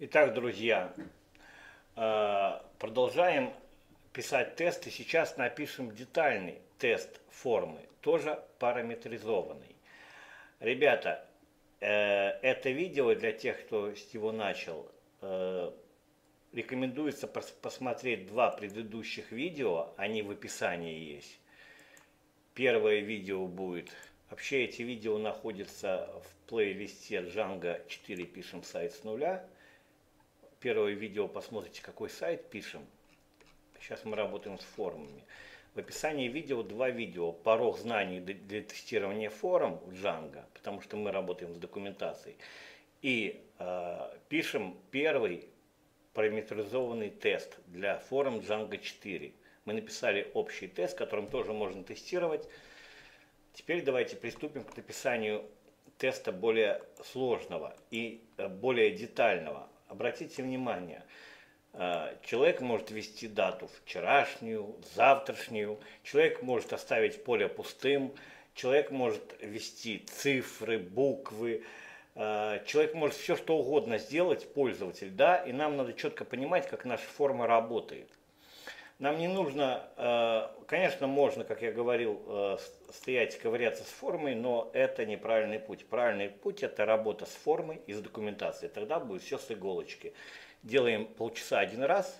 Итак, друзья, продолжаем писать тесты. Сейчас напишем детальный тест формы, тоже параметризованный. Ребята, это видео для тех, кто с него начал, рекомендуется посмотреть два предыдущих видео, они в описании есть. Первое видео будет... Вообще эти видео находятся в плейлисте Django 4 пишем сайт с нуля. Первое видео посмотрите, какой сайт пишем. Сейчас мы работаем с формами. В описании видео два видео. Порог знаний для тестирования форм в Django, потому что мы работаем с документацией. И пишем первый параметризованный тест для форм Django 4. Мы написали общий тест, которым тоже можно тестировать. Теперь давайте приступим к написанию теста более сложного и более детального. Обратите внимание, человек может ввести дату вчерашнюю, завтрашнюю, человек может оставить поле пустым, человек может ввести цифры, буквы, человек может все что угодно сделать, пользователь, да, и нам надо четко понимать, как наша форма работает. Нам не нужно, конечно, можно, как я говорил, стоять и ковыряться с формой, но это неправильный путь. Правильный путь – это работа с формой и с документацией. Тогда будет все с иголочки. Делаем полчаса один раз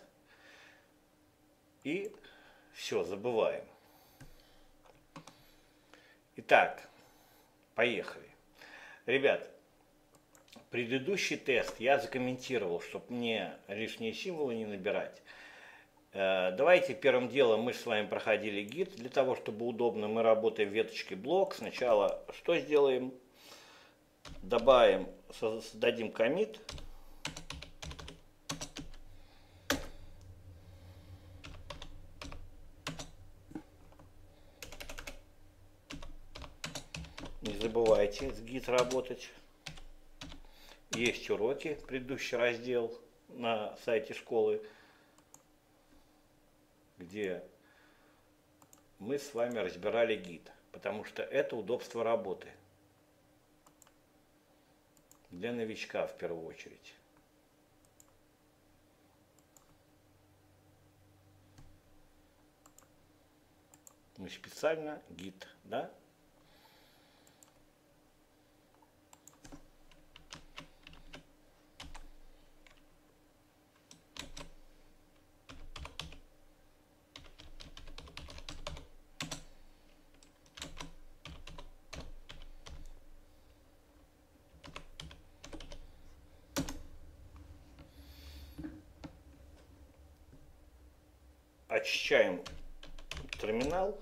и все, забываем. Итак, поехали. Ребят, предыдущий тест я закомментировал, чтобы мне лишние символы не набирать. Давайте первым делом мы с вами проходили гид. Для того, чтобы удобно, мы работаем в веточке блок. Сначала что сделаем? Добавим, создадим коммит. Не забывайте с гид работать. Есть уроки, предыдущий раздел на сайте школы, где мы с вами разбирали гид, потому что это удобство работы для новичка в первую очередь. Мы специально гид, да? Очищаем терминал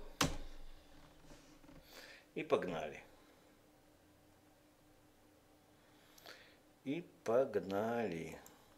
и погнали. И погнали.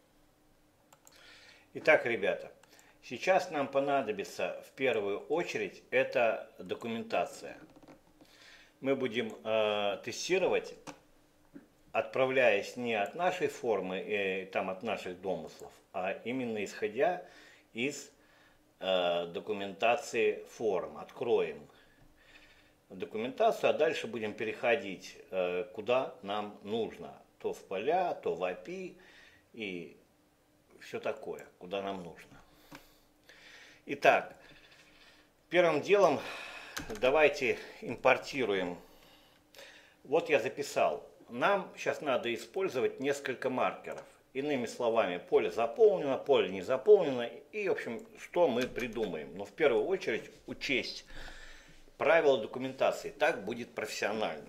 Итак, ребята, сейчас нам понадобится в первую очередь это документация. Мы будем тестировать, отправляясь не от нашей формы, там от наших домыслов, а именно исходя из документации форм. Откроем документацию, а дальше будем переходить куда нам нужно. То в поля, то в API и все такое, куда нам нужно. Итак, первым делом давайте импортируем. Вот я записал. Нам сейчас надо использовать несколько маркеров. Иными словами, поле заполнено, поле не заполнено. И, в общем, что мы придумаем. Но в первую очередь учесть правила документации. Так будет профессионально.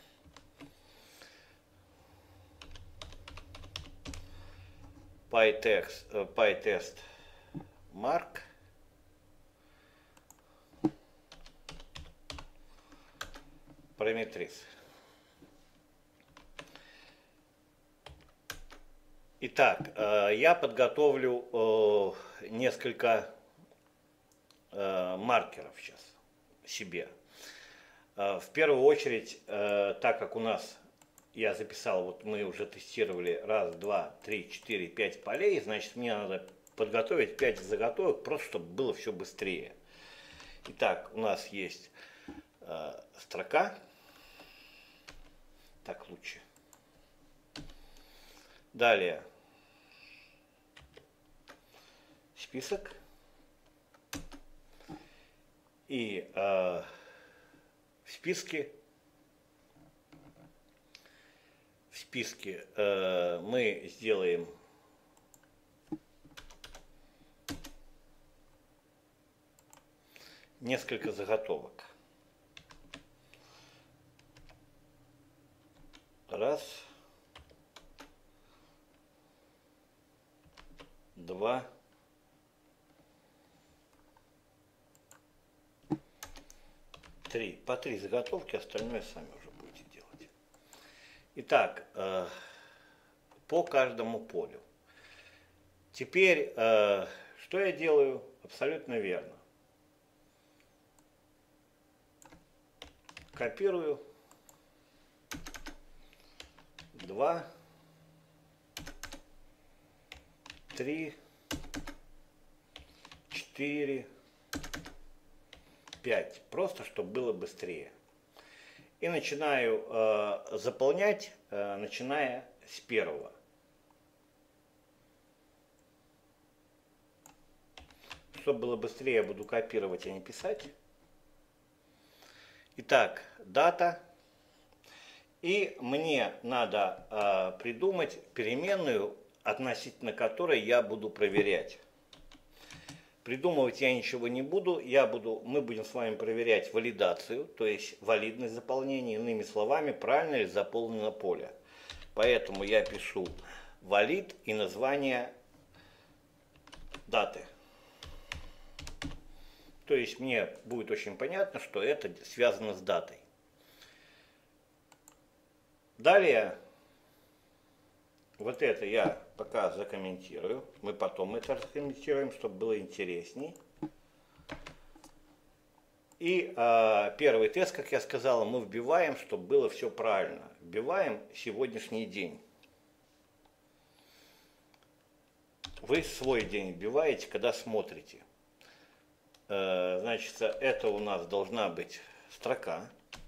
PyTest mark. Parametrize. Итак, я подготовлю несколько маркеров сейчас себе. В первую очередь, так как у нас, я записал, вот мы уже тестировали 1, 2, 3, 4, 5 полей, значит мне надо подготовить 5 заготовок, просто чтобы было все быстрее. Итак, у нас есть строка. Так лучше. Далее список. И в списке мы сделаем несколько заготовок. Раз, два, три. По 3 заготовки, остальное сами уже будете делать. Итак, по каждому полю. Теперь, что я делаю? Абсолютно верно. Копирую. 2, 3, 4, 5. Просто, чтобы было быстрее. И начинаю заполнять, начиная с первого. Чтобы было быстрее, я буду копировать, а не писать. Итак, дата. И мне надо придумать переменную, относительно которой я буду проверять. Придумывать я ничего не буду, мы будем с вами проверять валидацию, то есть валидность заполнения, иными словами, правильно ли заполнено поле. Поэтому я пишу валид и название даты. То есть мне будет очень понятно, что это связано с датой. Далее, вот это я пока закомментирую. Мы потом это закомментируем, чтобы было интересней. И первый тест, как я сказал, мы вбиваем, чтобы было все правильно. Вбиваем сегодняшний день. Вы свой день вбиваете, когда смотрите. Значит, это у нас должна быть строка.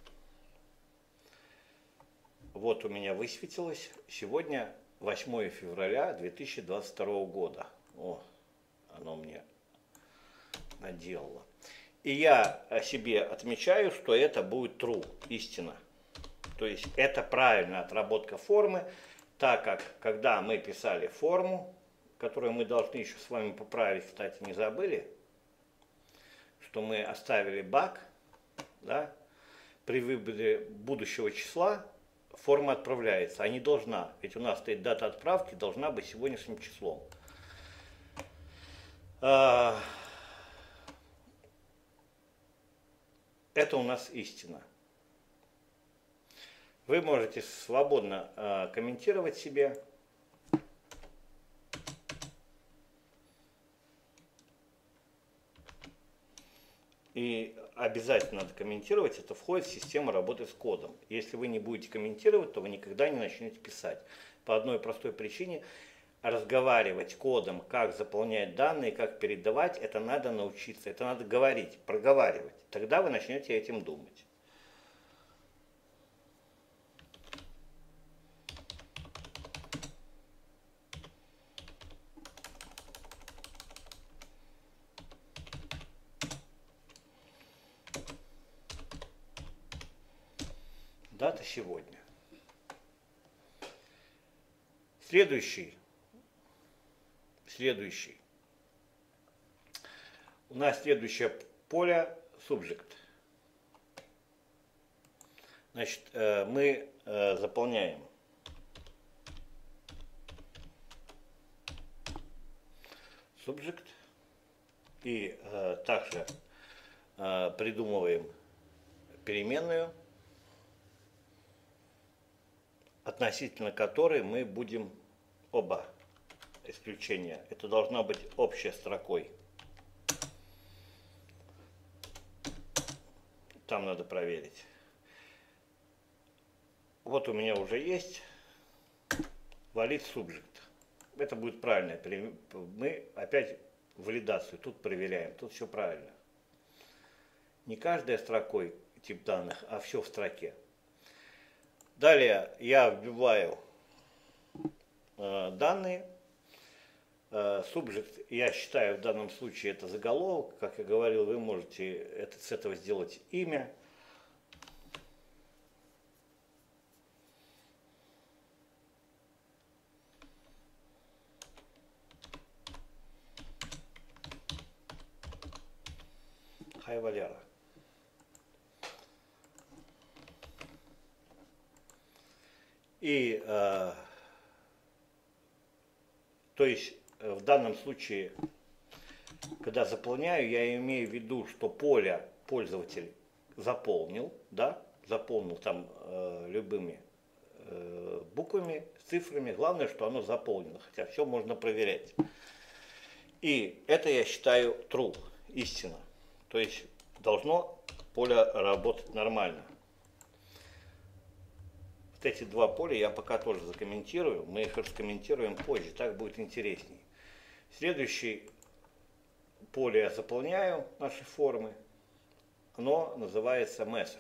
Вот у меня высветилось. Сегодня 8 февраля 2022 года. О, оно мне наделало. И я себе отмечаю, что это будет true, истина. То есть это правильная отработка формы, так как когда мы писали форму, которую мы должны еще с вами поправить, кстати, не забыли, что мы оставили баг, да, при выборе будущего числа форма отправляется, а не должна. Ведь у нас стоит дата отправки, должна быть сегодняшним числом. Это у нас истина. Вы можете свободно комментировать себе. И обязательно надо комментировать, это входит в систему работы с кодом. Если вы не будете комментировать, то вы никогда не начнете писать. По одной простой причине, разговаривать кодом, как заполнять данные, как передавать, это надо научиться, это надо говорить, проговаривать. Тогда вы начнете этим думать. Дата сегодня. Следующий. У нас следующее поле subject. Значит, мы заполняем subject и также придумываем переменную, относительно которой мы будем оба исключения. Это должна быть общей строкой. Там надо проверить. Вот у меня уже есть valid subject. Это будет правильно. Мы опять валидацию тут проверяем. Тут все правильно. Не каждой строкой тип данных, а все в строке. Далее я вбиваю данные. Subject, я считаю, в данном случае это заголовок. Как я говорил, вы можете с этого сделать имя. Хай Валера. И, то есть, в данном случае, когда заполняю, я имею в виду, что поле пользователь заполнил, да, заполнил там любыми буквами, цифрами. Главное, что оно заполнено, хотя все можно проверять. И это я считаю true, истина. То есть должно поле работать нормально. Вот эти два поля я пока тоже закомментирую. Мы их раскомментируем позже, так будет интересней. Следующее поле я заполняю нашей формы. Оно называется message.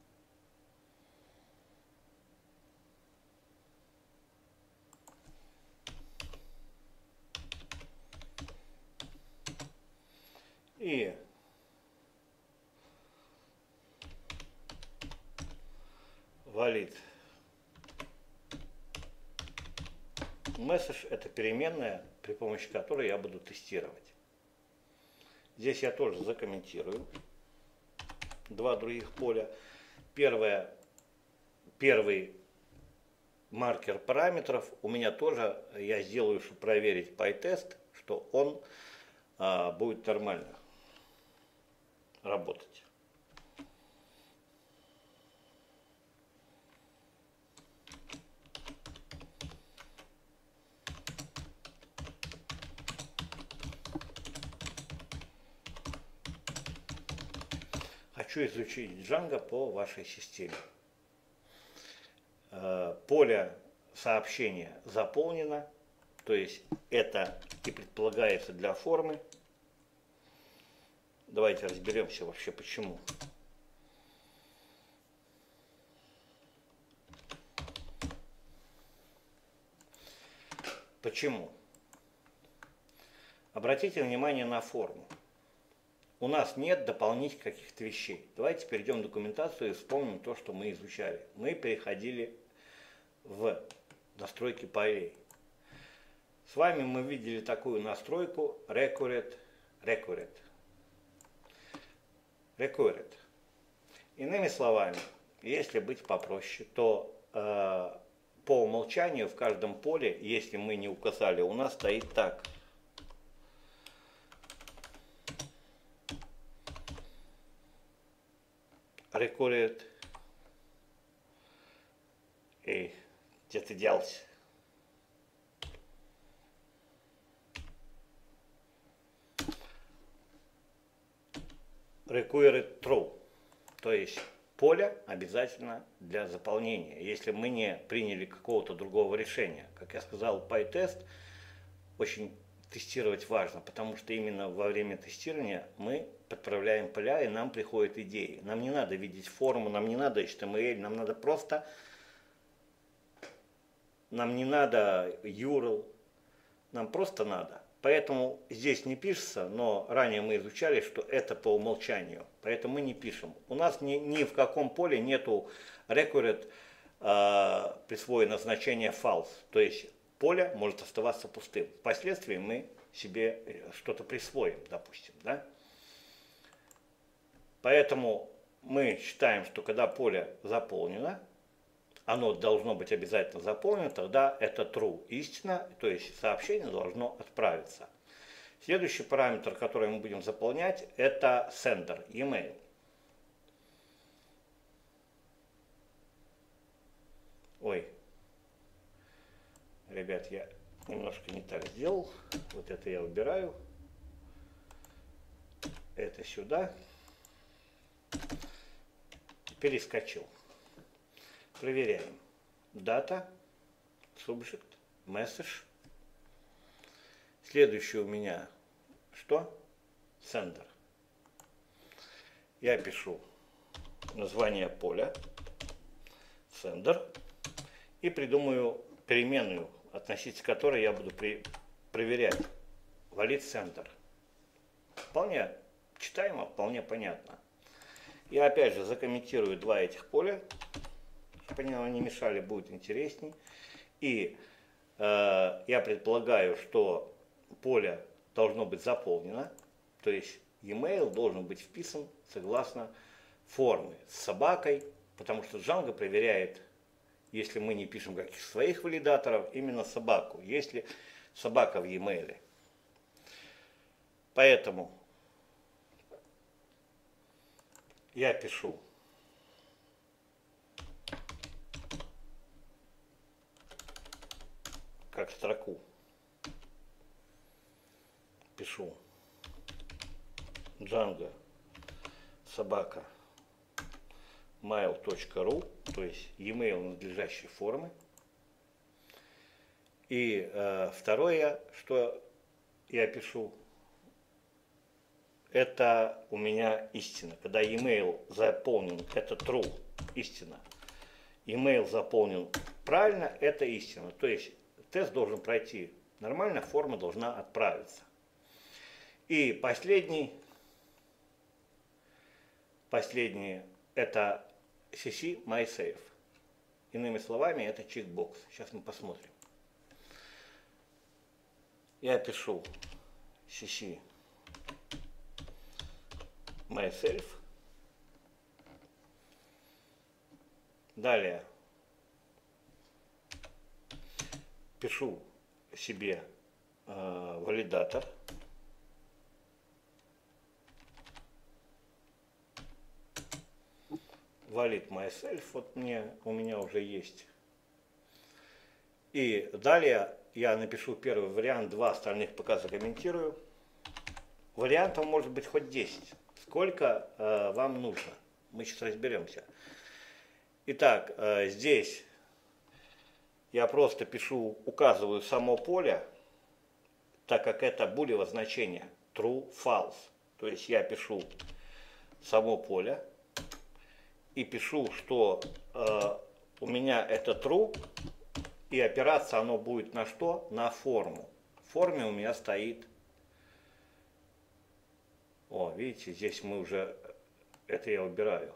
И valid message — это переменная, при помощи которой я буду тестировать. Здесь я тоже закомментирую два других поля. Первый маркер параметров у меня тоже, я сделаю, чтобы проверить PyTest, что он будет нормально работать. Хочу изучить Django по вашей системе. Поле сообщения заполнено, то есть это и предполагается для формы. Давайте разберемся вообще почему. Почему? Обратите внимание на форму. У нас нет дополнительных каких-то вещей. Давайте перейдем в документацию и вспомним то, что мы изучали. Мы переходили в настройки полей. С вами мы видели такую настройку Required. Иными словами, если быть попроще, то по умолчанию в каждом поле, если мы не указали, у нас стоит так. Required. Эй, где ты делся? Required true. То есть поле обязательно для заполнения, если мы не приняли какого-то другого решения. Как я сказал, PyTest очень тестировать важно, потому что именно во время тестирования мы подправляем поля, и нам приходят идеи. Нам не надо видеть форму, нам не надо HTML, нам надо просто, нам не надо URL, нам просто надо. Поэтому здесь не пишется, но ранее мы изучали, что это по умолчанию. Поэтому мы не пишем. У нас ни в каком поле нету required присвоено значение false. То есть поле может оставаться пустым. Впоследствии мы себе что-то присвоим, допустим. Да? Поэтому мы считаем, что когда поле заполнено, оно должно быть обязательно заполнено, тогда это true, истина, то есть сообщение должно отправиться. Следующий параметр, который мы будем заполнять, это sender, email. Ой, ребят, я немножко не так сделал. Вот это я убираю. Это сюда. Перескочил. Проверяем. Дата, subject, message. Следующее у меня что? Sender. Я пишу название поля, sender, и придумаю переменную, относительно которой я буду проверять, valid center. Вполне читаемо, вполне понятно. Я опять же закомментирую два этих поля, чтобы они не мешали, будет интересней. И я предполагаю, что поле должно быть заполнено, то есть e-mail должен быть вписан согласно формы с собакой, потому что Django проверяет, если мы не пишем каких своих валидаторов, именно собаку, если собака в e-mail. Поэтому я пишу как строку, пишу Django собака mail.ru, то есть e-mail надлежащей формы. И второе, что я пишу, это у меня истина. Когда e-mail заполнен, это true, истина. E-mail заполнен правильно, это истина. То есть тест должен пройти нормально, форма должна отправиться. И последний это cc mysafe. Иными словами, это чекбокс. Сейчас мы посмотрим. Я пишу cc myself. Далее пишу себе валидатор. Valid myself, вот у меня уже есть. И далее я напишу первый вариант, два остальных пока закомментирую. Вариантов может быть хоть 10. Сколько вам нужно? Мы сейчас разберемся. Итак, здесь я просто пишу, указываю само поле, так как это булево значение true, false. То есть я пишу само поле и пишу, что у меня это true, и опираться оно будет на что? На форму. В форме у меня стоит. О, видите, здесь мы уже, это я убираю.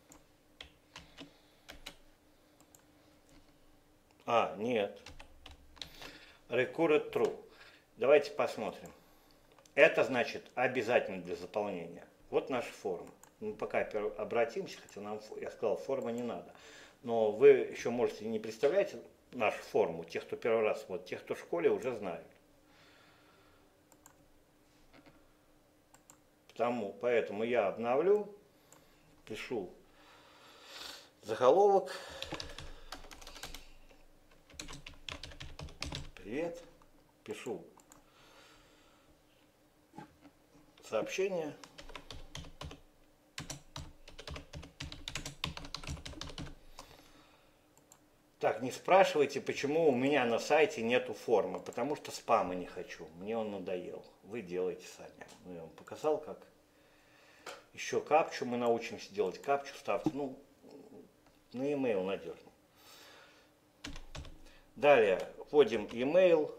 А, нет. Recurrent true. Давайте посмотрим. Это значит обязательно для заполнения. Вот наша форма. Мы пока обратимся, хотя нам, я сказал, форма не надо. Но вы еще можете не представлять нашу форму, тех, кто первый раз, вот тех, кто в школе, уже знают. Поэтому я обновлю, пишу заголовок. Привет. Пишу сообщение. Так, не спрашивайте, почему у меня на сайте нету формы, потому что спама не хочу, мне он надоел. Вы делаете сами. Ну, я вам показал, как. Еще капчу мы научимся делать. Капчу ставьте, ну, на e-mail надежно. Далее вводим e-mail.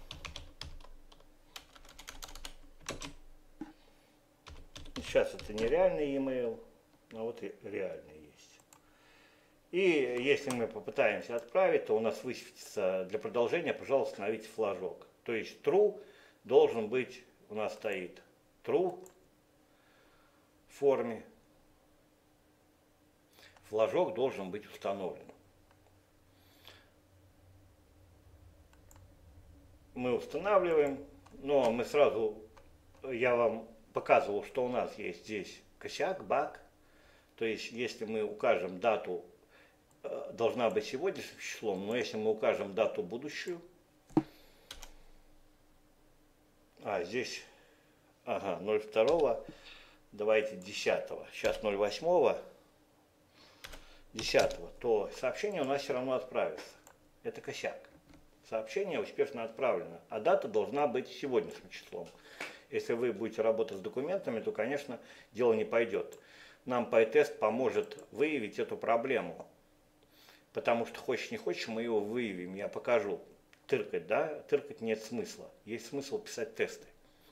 Сейчас это не реальный e-mail, а вот и реальный есть. И если мы попытаемся отправить, то у нас высветится для продолжения, пожалуйста, установите флажок. То есть true должен быть, у нас стоит true в форме. Флажок должен быть установлен. Мы устанавливаем, но мы сразу, я вам показывал, что у нас есть здесь косяк, баг. То есть, если мы укажем дату, должна быть сегодняшним числом, но если мы укажем дату будущую, здесь, 02, давайте 10, сейчас 08, 10, то сообщение у нас все равно отправится. Это косяк. Сообщение успешно отправлено, а дата должна быть сегодняшним числом. Если вы будете работать с документами, то, конечно, дело не пойдет. Нам PyTest поможет выявить эту проблему. Потому что хочешь не хочешь, мы его выявим. Я покажу. Тыркать, да? Тыркать нет смысла. Есть смысл писать тесты.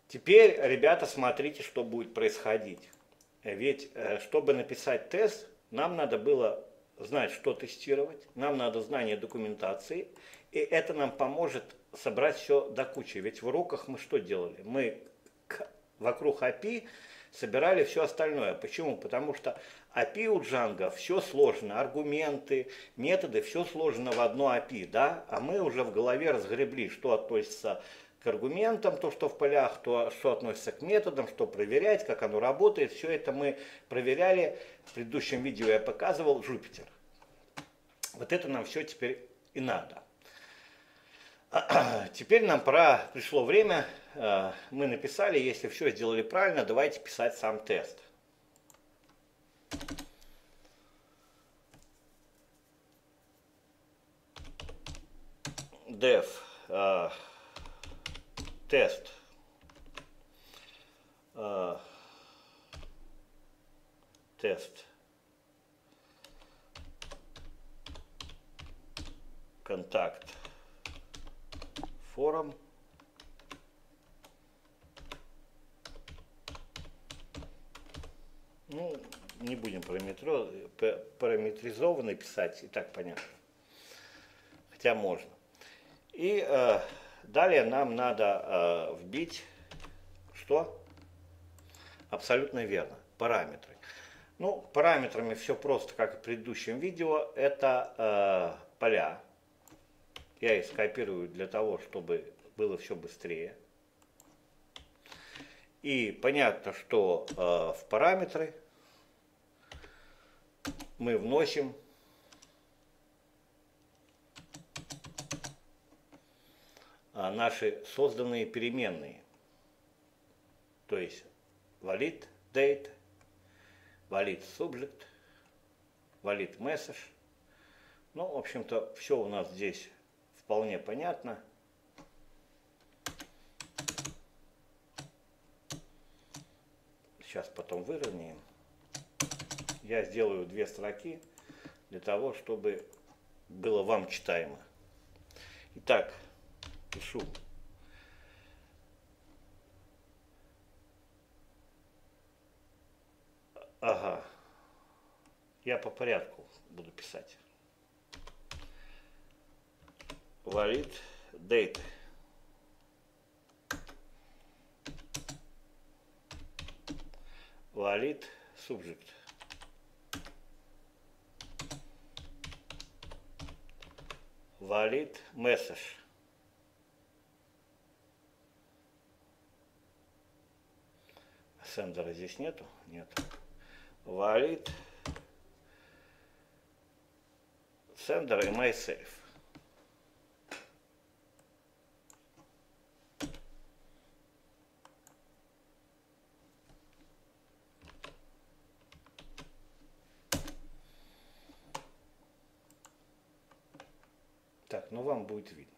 Теперь, ребята, смотрите, что будет происходить. Ведь, чтобы написать тест, нам надо было знать, что тестировать, нам надо знание документации, и это нам поможет собрать все до кучи. Ведь в уроках мы что делали? Мы вокруг API собирали все остальное. Почему? Потому что API у Django все сложно, аргументы, методы, все сложно в одно API, да? А мы уже в голове разгребли, что относится к аргументам, то, что в полях, то, что относится к методам, что проверять, как оно работает. Все это мы проверяли. В предыдущем видео я показывал Jupyter. Вот это нам все теперь и надо. Теперь нам пришло время, мы написали, если все сделали правильно, давайте писать сам тест. Dev тест тест контакт форум. Ну, не будем параметризованно писать, и так понятно. Хотя можно. И далее нам надо вбить, что? Абсолютно верно, параметры. Ну, параметрами все просто, как и в предыдущем видео. Это поля. Я их скопирую для того, чтобы было все быстрее. И понятно, что в параметры мы вносим наши созданные переменные. То есть valid date, valid subject, valid message. Ну, в общем-то, все у нас здесь вполне понятно. Сейчас потом выровняем. Я сделаю 2 строки для того, чтобы было вам читаемо. Итак, пишу. Ага. Я по порядку буду писать. Valid date. Valid subject. Valid message. Сендера здесь нету? Нет. Valid sender и myself. Так, ну вам будет видно.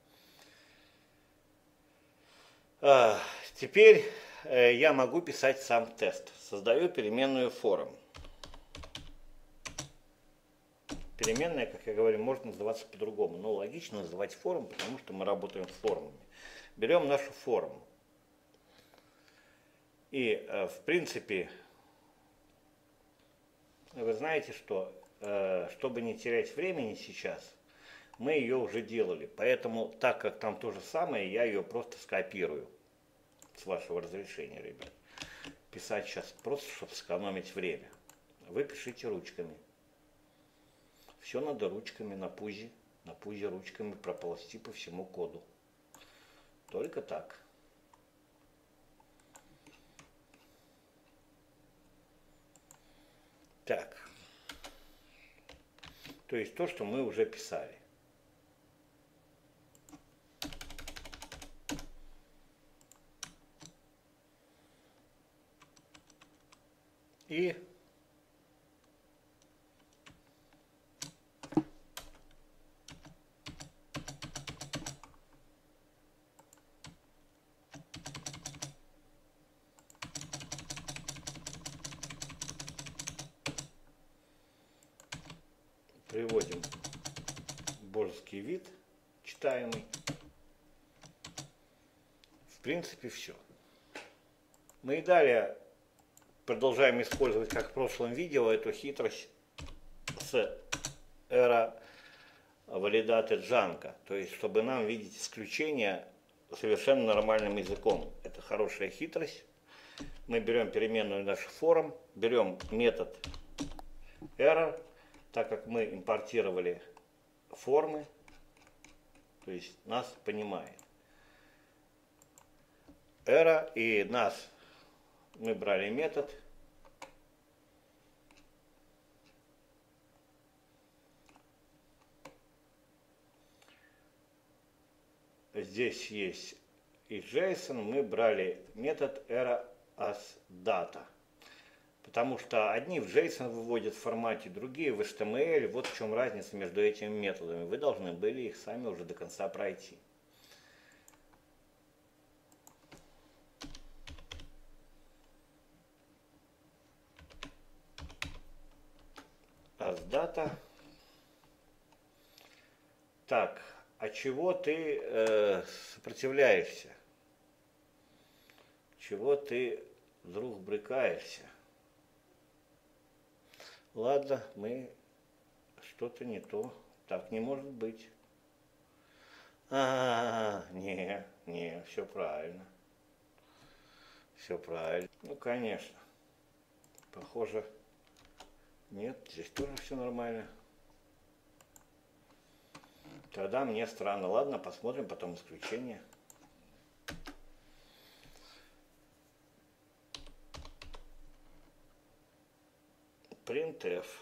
Теперь я могу писать сам тест. Создаю переменную forum. Переменная, как я говорю, может называться по-другому. Но логично называть форум, потому что мы работаем с форумами. Берем нашу форму. И, в принципе, вы знаете, что, чтобы не терять времени сейчас, мы ее уже делали. Поэтому, так как там то же самое, я ее просто скопирую. С вашего разрешения, ребят. Писать сейчас просто, чтобы сэкономить время. Вы пишите ручками. Все надо ручками на пузе ручками проползти по всему коду. Только так. Так. То есть то, что мы уже писали. И приводим божеский вид читаемый. В принципе, все. Мы и далее продолжаем использовать, как в прошлом видео, эту хитрость с Era Validated Django. То есть, чтобы нам видеть исключения совершенно нормальным языком. Это хорошая хитрость. Мы берем переменную наш form, берем метод error, так как мы импортировали формы, то есть нас понимает. Error и нас мы брали метод. Здесь есть и JSON, мы брали метод error as data. Потому что одни в JSON выводят в формате, другие в HTML. Вот в чем разница между этими методами. Вы должны были их сами уже до конца пройти. As data. Так, а чего ты сопротивляешься? Чего ты вдруг брыкаешься? Ладно, мы что-то не то. Так не может быть. Не, все правильно. Все правильно. Ну, конечно. Похоже, нет, здесь тоже все нормально. Тогда мне странно. Ладно, посмотрим потом исключение. Printf.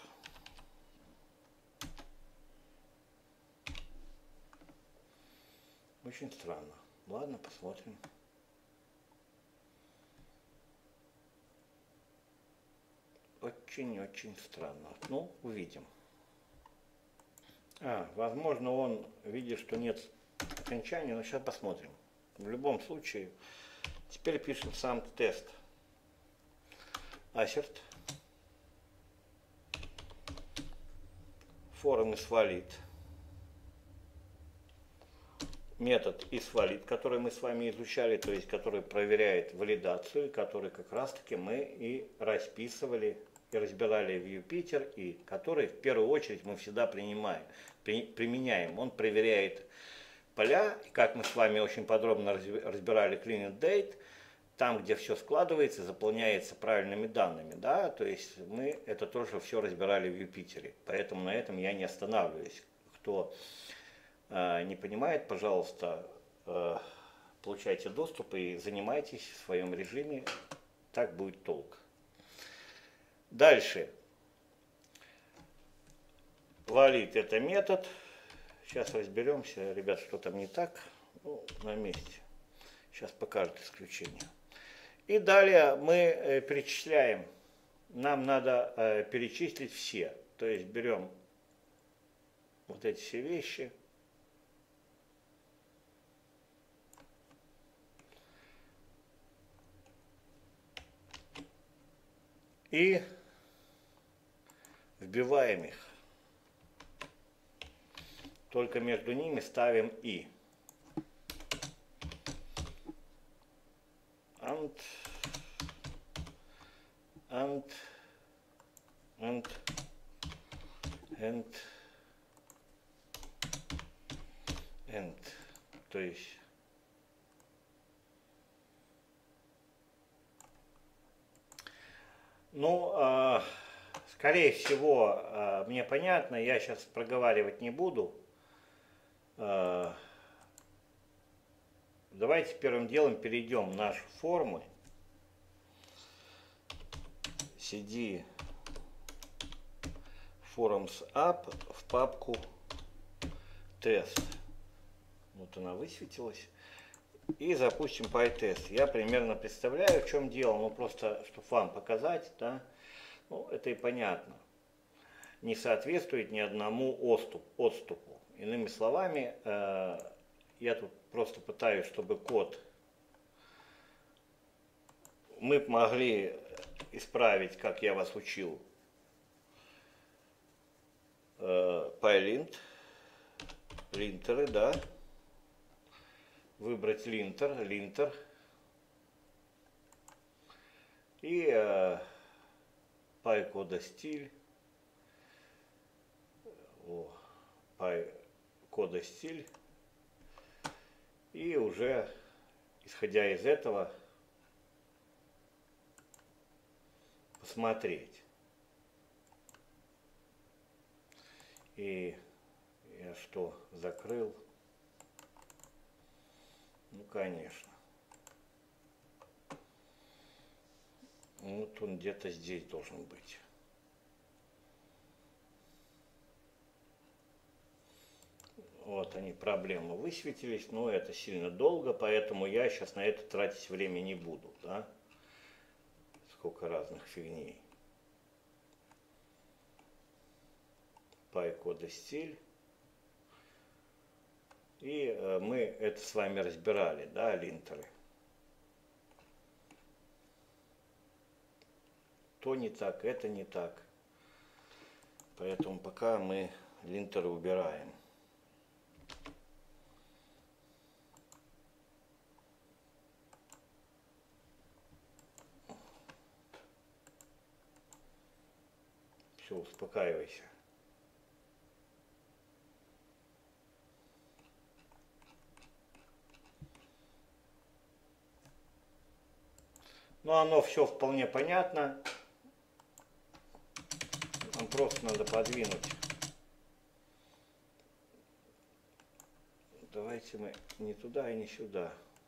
Очень странно. Ладно, посмотрим. Очень-очень странно. Ну, увидим. Возможно, он видит, что нет окончания, но сейчас посмотрим. В любом случае, теперь пишем сам тест. Assert. Form isValid. Метод isValid, который мы с вами изучали, то есть который проверяет валидацию, который как раз таки мы и расписывали и разбирали в Юпитер, и который в первую очередь мы всегда применяем. Он проверяет поля, и как мы с вами очень подробно разбирали clean date, там, где все складывается, заполняется правильными данными, да, то есть мы это тоже все разбирали в Юпитере, поэтому на этом я не останавливаюсь. Кто не понимает, пожалуйста, получайте доступ и занимайтесь в своем режиме, так будет толк. Дальше. Valid это метод. Сейчас разберемся, ребят, что там не так. Ну, на месте. Сейчас покажет исключение. И далее мы перечисляем. Нам надо перечислить все. То есть берем вот эти все вещи. И вбиваем их. Только между ними ставим и. And. То есть ну, скорее всего, мне понятно, я сейчас проговаривать не буду. Давайте первым делом перейдем в наши формы. cd forms app в папку тест. Вот она высветилась. И запустим PyTest. Я примерно представляю, в чем дело, ну просто, чтобы вам показать, да, ну это и понятно. Не соответствует ни одному отступу. Иными словами, я тут просто пытаюсь, чтобы код мы могли исправить, как я вас учил, PyLint, линтеры, да, выбрать линтер, И PyCoda стиль. PyCoda стиль. И уже, исходя из этого, посмотреть. И я что, закрыл? Ну, конечно. Вот он где-то здесь должен быть. Вот они, проблемы высветились, но это сильно долго, поэтому я сейчас на это тратить время не буду, да? Сколько разных фигней. PyCoda стиль. И мы это с вами разбирали, да, линтеры. То не так, это не так. Поэтому пока мы линтеры убираем. Все, успокаивайся. Но оно все вполне понятно. Нам просто надо подвинуть. Давайте мы не туда и не сюда.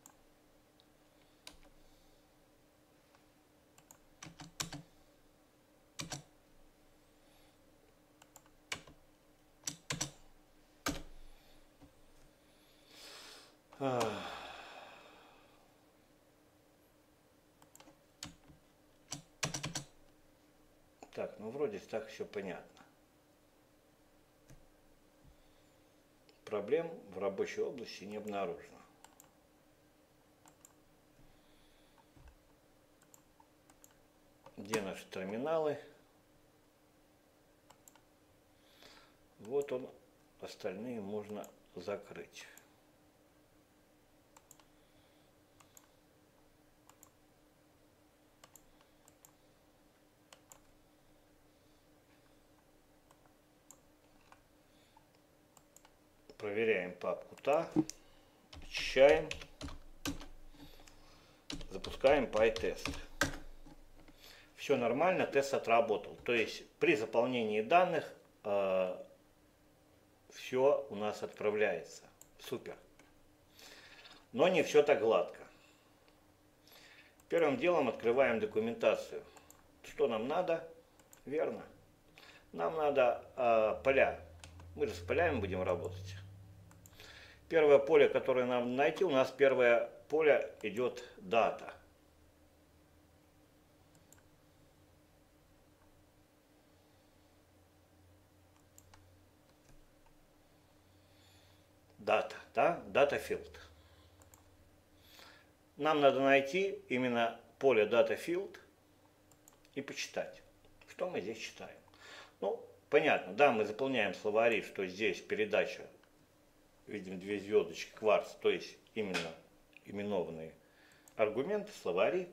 Так, ну вроде так все понятно. Проблем в рабочей области не обнаружено. Где наши терминалы? Вот он, остальные можно закрыть. Проверяем папку TA, очищаем, запускаем PyTest. Все нормально, тест отработал. То есть при заполнении данных все у нас отправляется. Супер. Но не все так гладко. Первым делом открываем документацию. Что нам надо? Верно. Нам надо поля. Мы же с полями будем работать. Первое поле, которое нам найти, у нас первое поле идет дата. Дата, да? Data field. Нам надо найти именно поле Data field и почитать, что мы здесь читаем. Ну, понятно, да, мы заполняем словари, что здесь передача, видим две звездочки, кварц, то есть именно именованные аргументы, словари.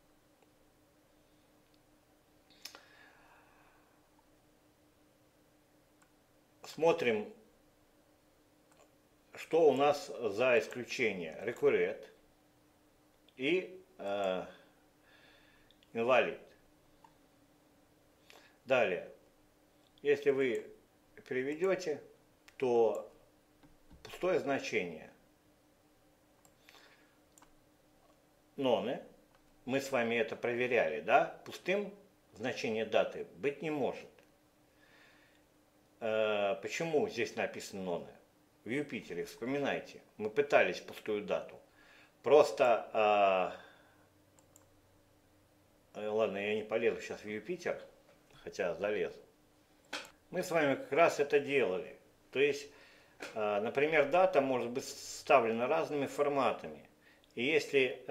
Смотрим, что у нас за исключение. Required и invalid. Далее, если вы переведете, то пустое значение none, мы с вами это проверяли, да? Пустым значение даты быть не может. Почему здесь написано none? В Юпитере, вспоминайте, мы пытались пустую дату. Просто, ладно, я не полезу сейчас в Юпитер, хотя залезу. Мы с вами как раз это делали. То есть, например, дата может быть вставлена разными форматами. И если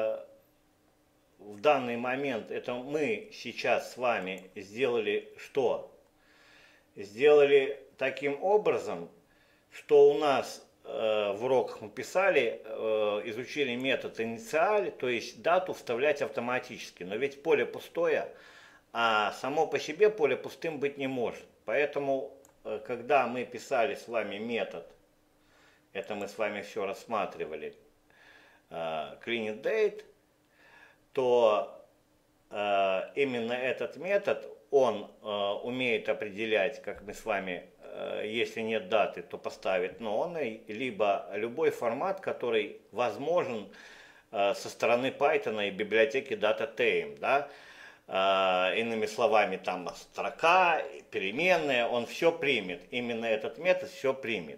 в данный момент, это мы сейчас с вами сделали что? Сделали таким образом, что у нас в уроках мы писали, изучили метод инициаль, то есть дату вставлять автоматически. Но ведь поле пустое, а само по себе поле пустым быть не может. Поэтому, когда мы писали с вами метод, это мы с вами все рассматривали, clean date, то именно этот метод, он умеет определять, как мы с вами, если нет даты, то поставить none, либо любой формат, который возможен со стороны Python и библиотеки DataTame, да? Иными словами, там строка, переменная, он все примет. Именно этот метод все примет.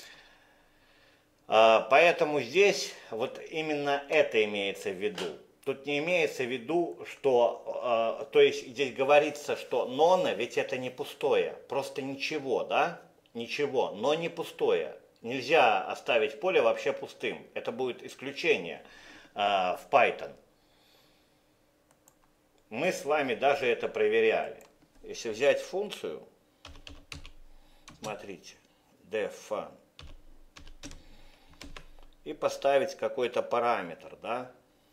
Поэтому здесь вот именно это имеется в виду. Тут не имеется в виду, что, то есть здесь говорится, что none, ведь это не пустое, просто ничего, да, ничего, но не пустое. Нельзя оставить поле вообще пустым, это будет исключение в Python. Мы с вами даже это проверяли. Если взять функцию, смотрите, def и поставить какой-то параметр, да,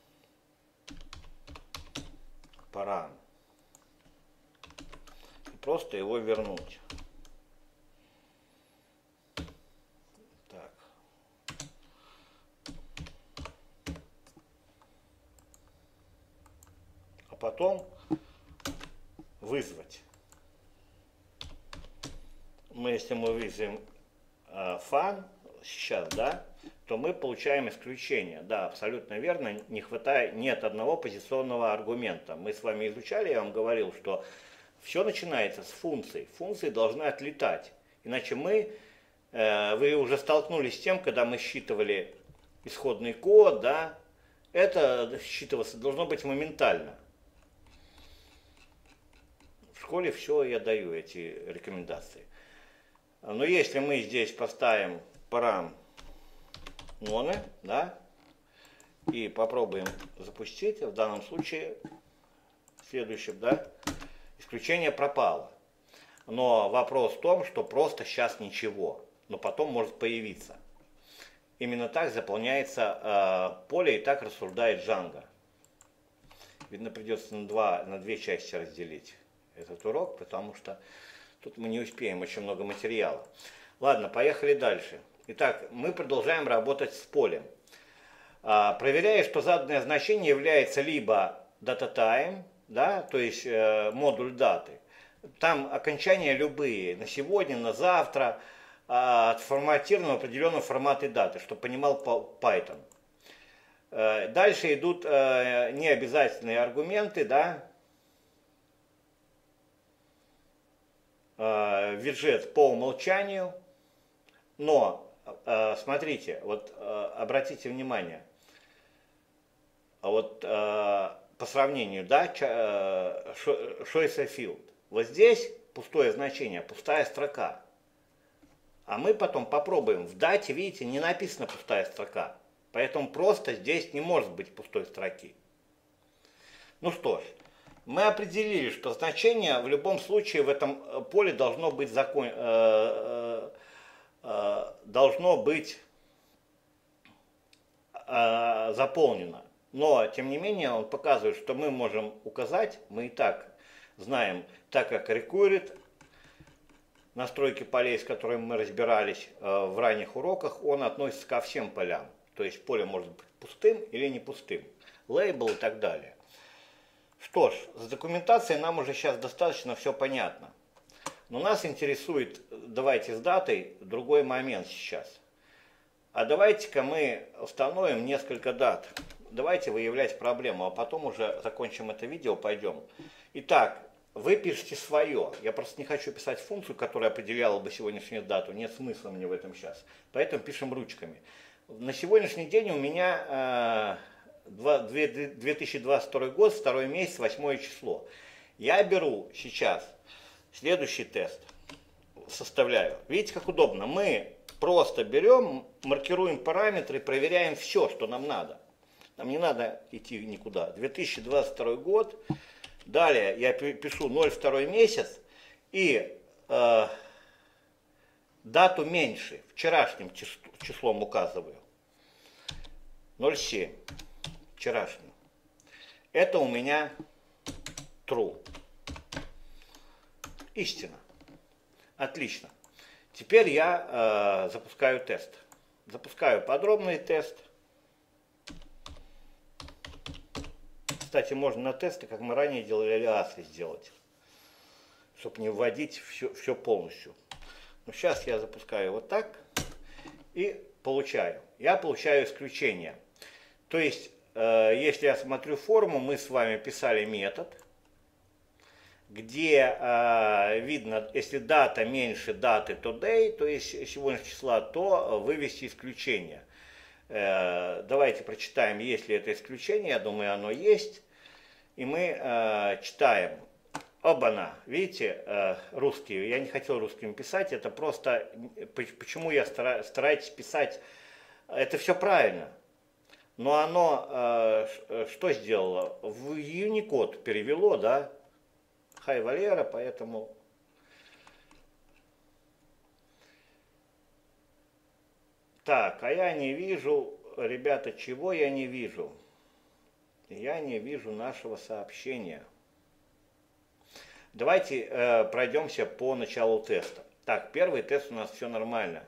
парам, и просто его вернуть. Так. А потом вызвать. Если мы вызовем fun сейчас, да, то мы получаем исключение. Да, абсолютно верно, не хватает, нет одного позиционного аргумента. Мы с вами изучали, я вам говорил, что все начинается с функций. Функции должны отлетать. Иначе вы уже столкнулись с тем, когда мы считывали исходный код, да, это считываться должно быть моментально. В школе все я даю, эти рекомендации. Но если мы здесь поставим парам none, да, и попробуем запустить, в данном случае, в следующем, да, исключение пропало. Но вопрос в том, что просто сейчас ничего, но потом может появиться. Именно так заполняется поле, и так рассуждает Django. Видно, придется на две части разделить этот урок, потому что тут мы не успеем, очень много материала. Ладно, поехали дальше. Итак, мы продолжаем работать с полем. Проверяя, что заданное значение является либо DataTime, да, то есть модуль даты. Там окончания любые, на сегодня, на завтра, отформатированы в определенном формате даты, чтобы понимал Python. Дальше идут необязательные аргументы, да, виджет по умолчанию, но смотрите, вот обратите внимание, вот по сравнению, да, choice field, вот здесь пустое значение, пустая строка, а мы потом попробуем, в дате, видите, не написана пустая строка, поэтому просто здесь не может быть пустой строки. Ну что ж, мы определили, что значение в любом случае в этом поле должно быть заполнено. Но, тем не менее, он показывает, что мы можем указать, мы и так знаем, так как required, настройки полей, с которыми мы разбирались в ранних уроках, он относится ко всем полям. То есть поле может быть пустым или не пустым, лейбл и так далее. Что ж, с документацией нам уже сейчас достаточно все понятно. Но нас интересует, давайте с датой, другой момент сейчас. А давайте-ка мы установим несколько дат. Давайте выявлять проблему, а потом уже закончим это видео, пойдем. Итак, вы пишете свое. Я просто не хочу писать функцию, которая определяла бы сегодняшнюю дату. Нет смысла мне в этом сейчас. Поэтому пишем ручками. На сегодняшний день у меня 2022 год, 2 месяц, 8 число. Я беру сейчас следующий тест, составляю. Видите, как удобно? Мы просто берем, маркируем параметры, проверяем все, что нам надо. Нам не надо идти никуда. 2022 год. Далее я пишу 02 месяц и дату меньше, вчерашним числом указываю. 0,7, вчерашним. Это у меня true. Истина. Отлично. Теперь я запускаю тест. Запускаю подробный тест. Кстати, можно на тесты, как мы ранее делали, алиасы сделать, чтобы не вводить все полностью. Но сейчас я запускаю вот так и получаю. Я получаю исключение. То есть, если я смотрю форму, мы с вами писали метод, где видно, если дата меньше даты today, то есть сегодняшнего числа, то вывести исключение. Давайте прочитаем, есть ли это исключение. Я думаю, оно есть. И мы читаем. Оба-на. Видите, русский. Я не хотел русским писать. Это просто... Почему я стараюсь писать? Это все правильно. Но оно что сделало? В Unicode перевело, да? Хай Валера, поэтому... Так, а я не вижу, ребята, чего я не вижу? Я не вижу нашего сообщения. Давайте пройдемся по началу теста. Так, первый тест у нас все нормально.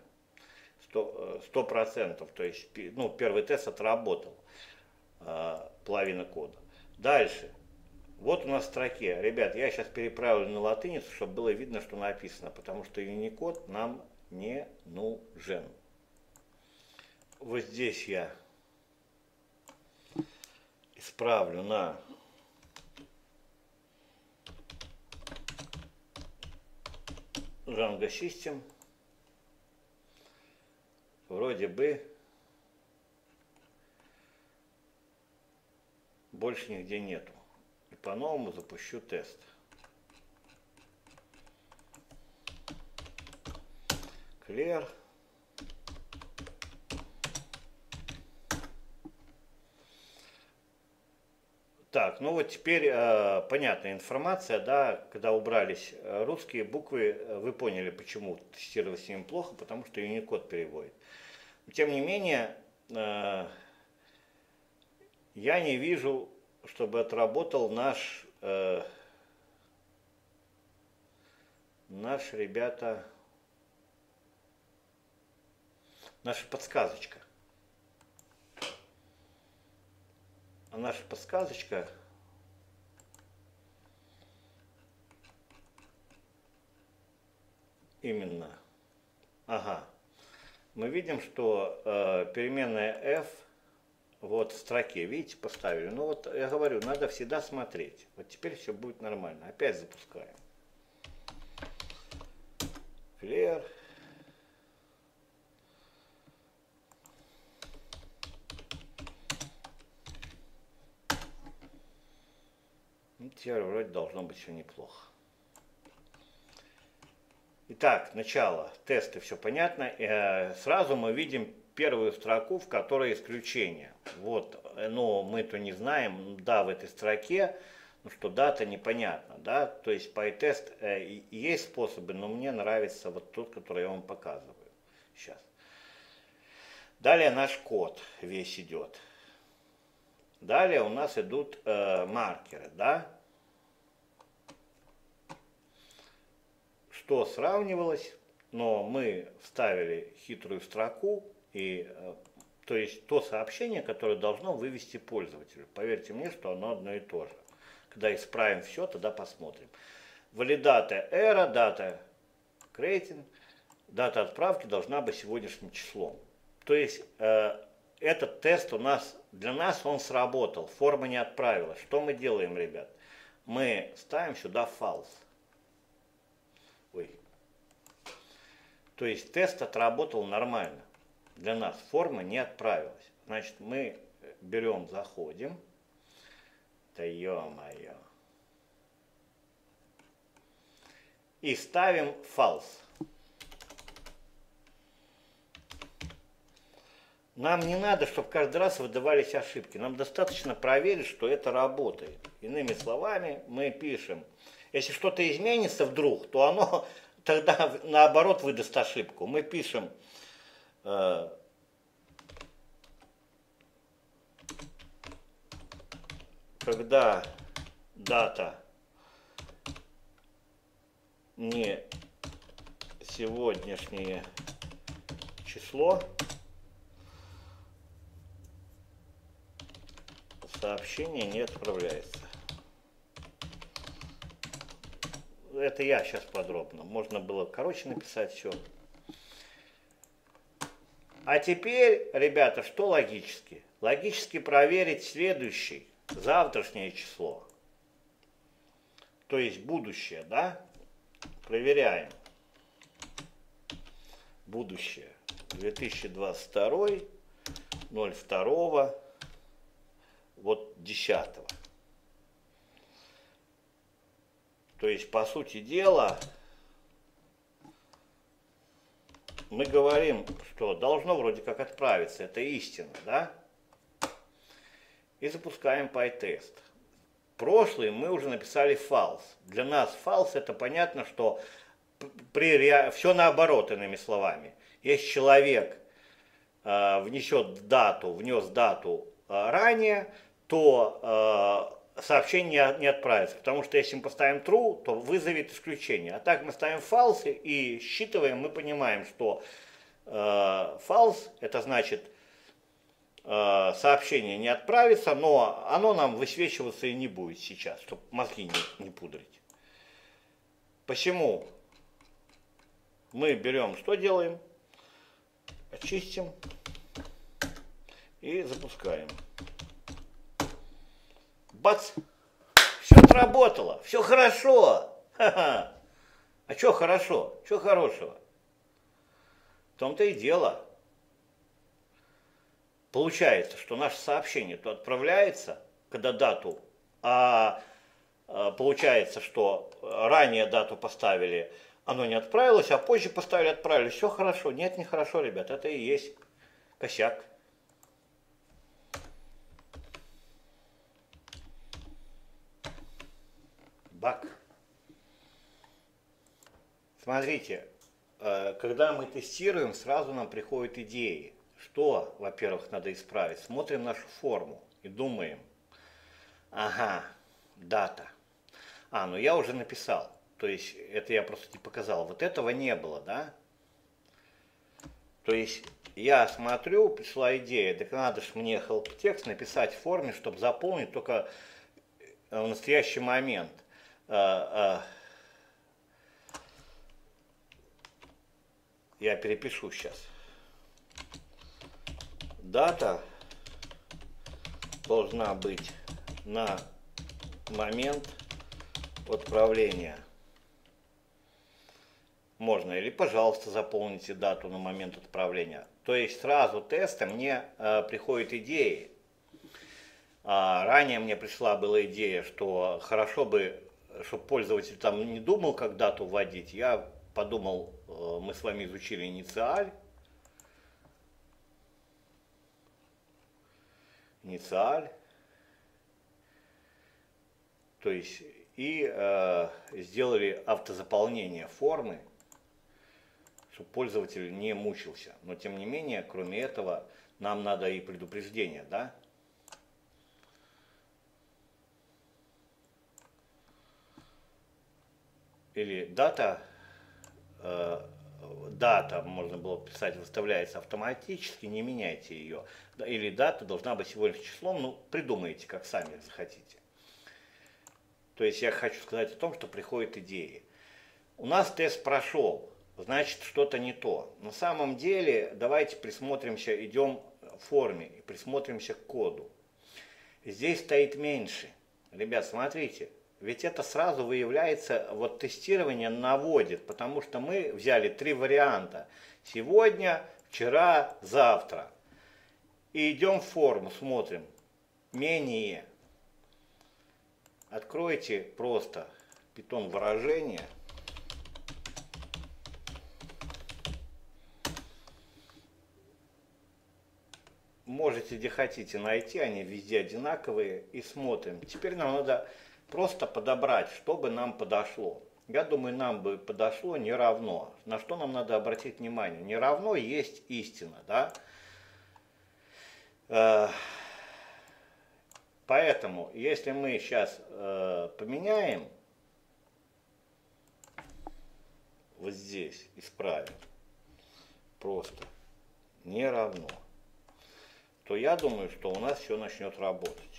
100%. То есть, ну, первый тест отработал. Половина кода. Дальше. Вот у нас в строке. Ребят, я сейчас переправлю на латиницу, чтобы было видно, что написано. Потому что Unicode нам не нужен. Вот здесь я исправлю на Django System. Вроде бы больше нигде нету. И по-новому запущу тест. Clear. Так, ну вот теперь понятная информация, да, когда убрались русские буквы, вы поняли, почему тестировать с ними плохо, потому что Unicode переводит. Но, тем не менее, я не вижу, чтобы отработал наш, ребята, наша подсказочка. А наша подсказочка именно, ага, мы видим, что переменная f вот в строке, видите, поставили. Ну вот я говорю, надо всегда смотреть. Вот теперь все будет нормально. Опять запускаем. Clear. Теперь вроде должно быть все неплохо. Итак, начало. Тесты, все понятно. Сразу мы видим первую строку, в которой исключение. Вот, но мы-то не знаем, да, в этой строке, ну что дата непонятна, да. То есть PyTest есть способы, но мне нравится вот тот, который я вам показываю сейчас. Далее наш код весь идет. Далее у нас идут маркеры, да. Что сравнивалось, но мы вставили хитрую строку, и, то есть то сообщение, которое должно вывести пользователю. Поверьте мне, что оно одно и то же. Когда исправим все, тогда посмотрим. Валидата error, дата creating, дата отправки должна быть сегодняшним числом. То есть этот тест у нас, для нас он сработал, форма не отправилась. Что мы делаем, ребят? Мы ставим сюда false. Ой. То есть тест отработал нормально. Для нас форма не отправилась. Значит, мы берем, заходим. Да ё-моё. И ставим false. Нам не надо, чтобы каждый раз выдавались ошибки. Нам достаточно проверить, что это работает. Иными словами, мы пишем, если что-то изменится вдруг, то оно тогда наоборот выдаст ошибку. Мы пишем когда дата не сегодняшнее число, сообщение не отправляется. Это я сейчас подробно. Можно было короче написать все. А теперь, ребята, что логически? Логически проверить следующий, завтрашнее число. То есть будущее, да? Проверяем. Будущее. 2022, 02, вот 10. То есть, по сути дела, мы говорим, что должно вроде как отправиться, это истина, да? И запускаем PyTest. Прошлый мы уже написали false. Для нас false это понятно, что все наоборот, иными словами. Если человек внес дату ранее, то сообщение не отправится. Потому что если мы поставим true, то вызовет исключение. А так мы ставим false и считываем, мы понимаем, что false это значит сообщение не отправится, но оно нам высвечиваться и не будет сейчас, чтобы мозги не пудрить. Почему? Мы берем, что делаем? Очистим и запускаем. Бац! Все отработало, все хорошо. Ха-ха. А что хорошо? Что хорошего? В том-то и дело. Получается, что наше сообщение то отправляется, когда дату, а получается, что ранее дату поставили, оно не отправилось, а позже поставили, отправили. Все хорошо. Нет, не хорошо, ребят, это и есть косяк. Баг. Смотрите, когда мы тестируем, сразу нам приходят идеи. Что, во-первых, надо исправить? Смотрим нашу форму и думаем, ага, дата. Ну я уже написал, то есть это я просто не показал. Вот этого не было, да? То есть я смотрю, пришла идея, так надо же мне help текст написать в форме, чтобы заполнить только в настоящий момент. Я перепишу сейчас. Дата должна быть на момент отправления. Можно или, пожалуйста, заполните дату на момент отправления. То есть сразу тестом мне приходят идеи. Ранее мне пришла была идея, что хорошо бы, чтобы пользователь там не думал, как дату вводить. Я подумал, мы с вами изучили инициаль. То есть и сделали автозаполнение формы, чтобы пользователь не мучился. Но тем не менее, кроме этого, нам надо и предупреждение, да? Или дата, можно было писать, выставляется автоматически, не меняйте ее. Или дата должна быть всего лишь числом, ну, придумайте, как сами захотите. То есть я хочу сказать о том, что приходят идеи. У нас тест прошел, значит, что-то не то. На самом деле, давайте присмотримся, идем в форме и присмотримся к коду. Здесь стоит меньше. Ребят, смотрите. Ведь это сразу выявляется, вот тестирование наводит, потому что мы взяли 3 варианта. Сегодня, вчера, завтра. И идем в форму, смотрим. Менее. Откройте просто Python выражение. Можете где хотите найти, они везде одинаковые. И смотрим. Теперь нам надо просто подобрать, чтобы нам подошло. Я думаю, нам бы подошло не равно. На что нам надо обратить внимание? Не равно есть истина, да? Поэтому, если мы сейчас поменяем, вот здесь исправим, просто не равно, то я думаю, что у нас все начнет работать.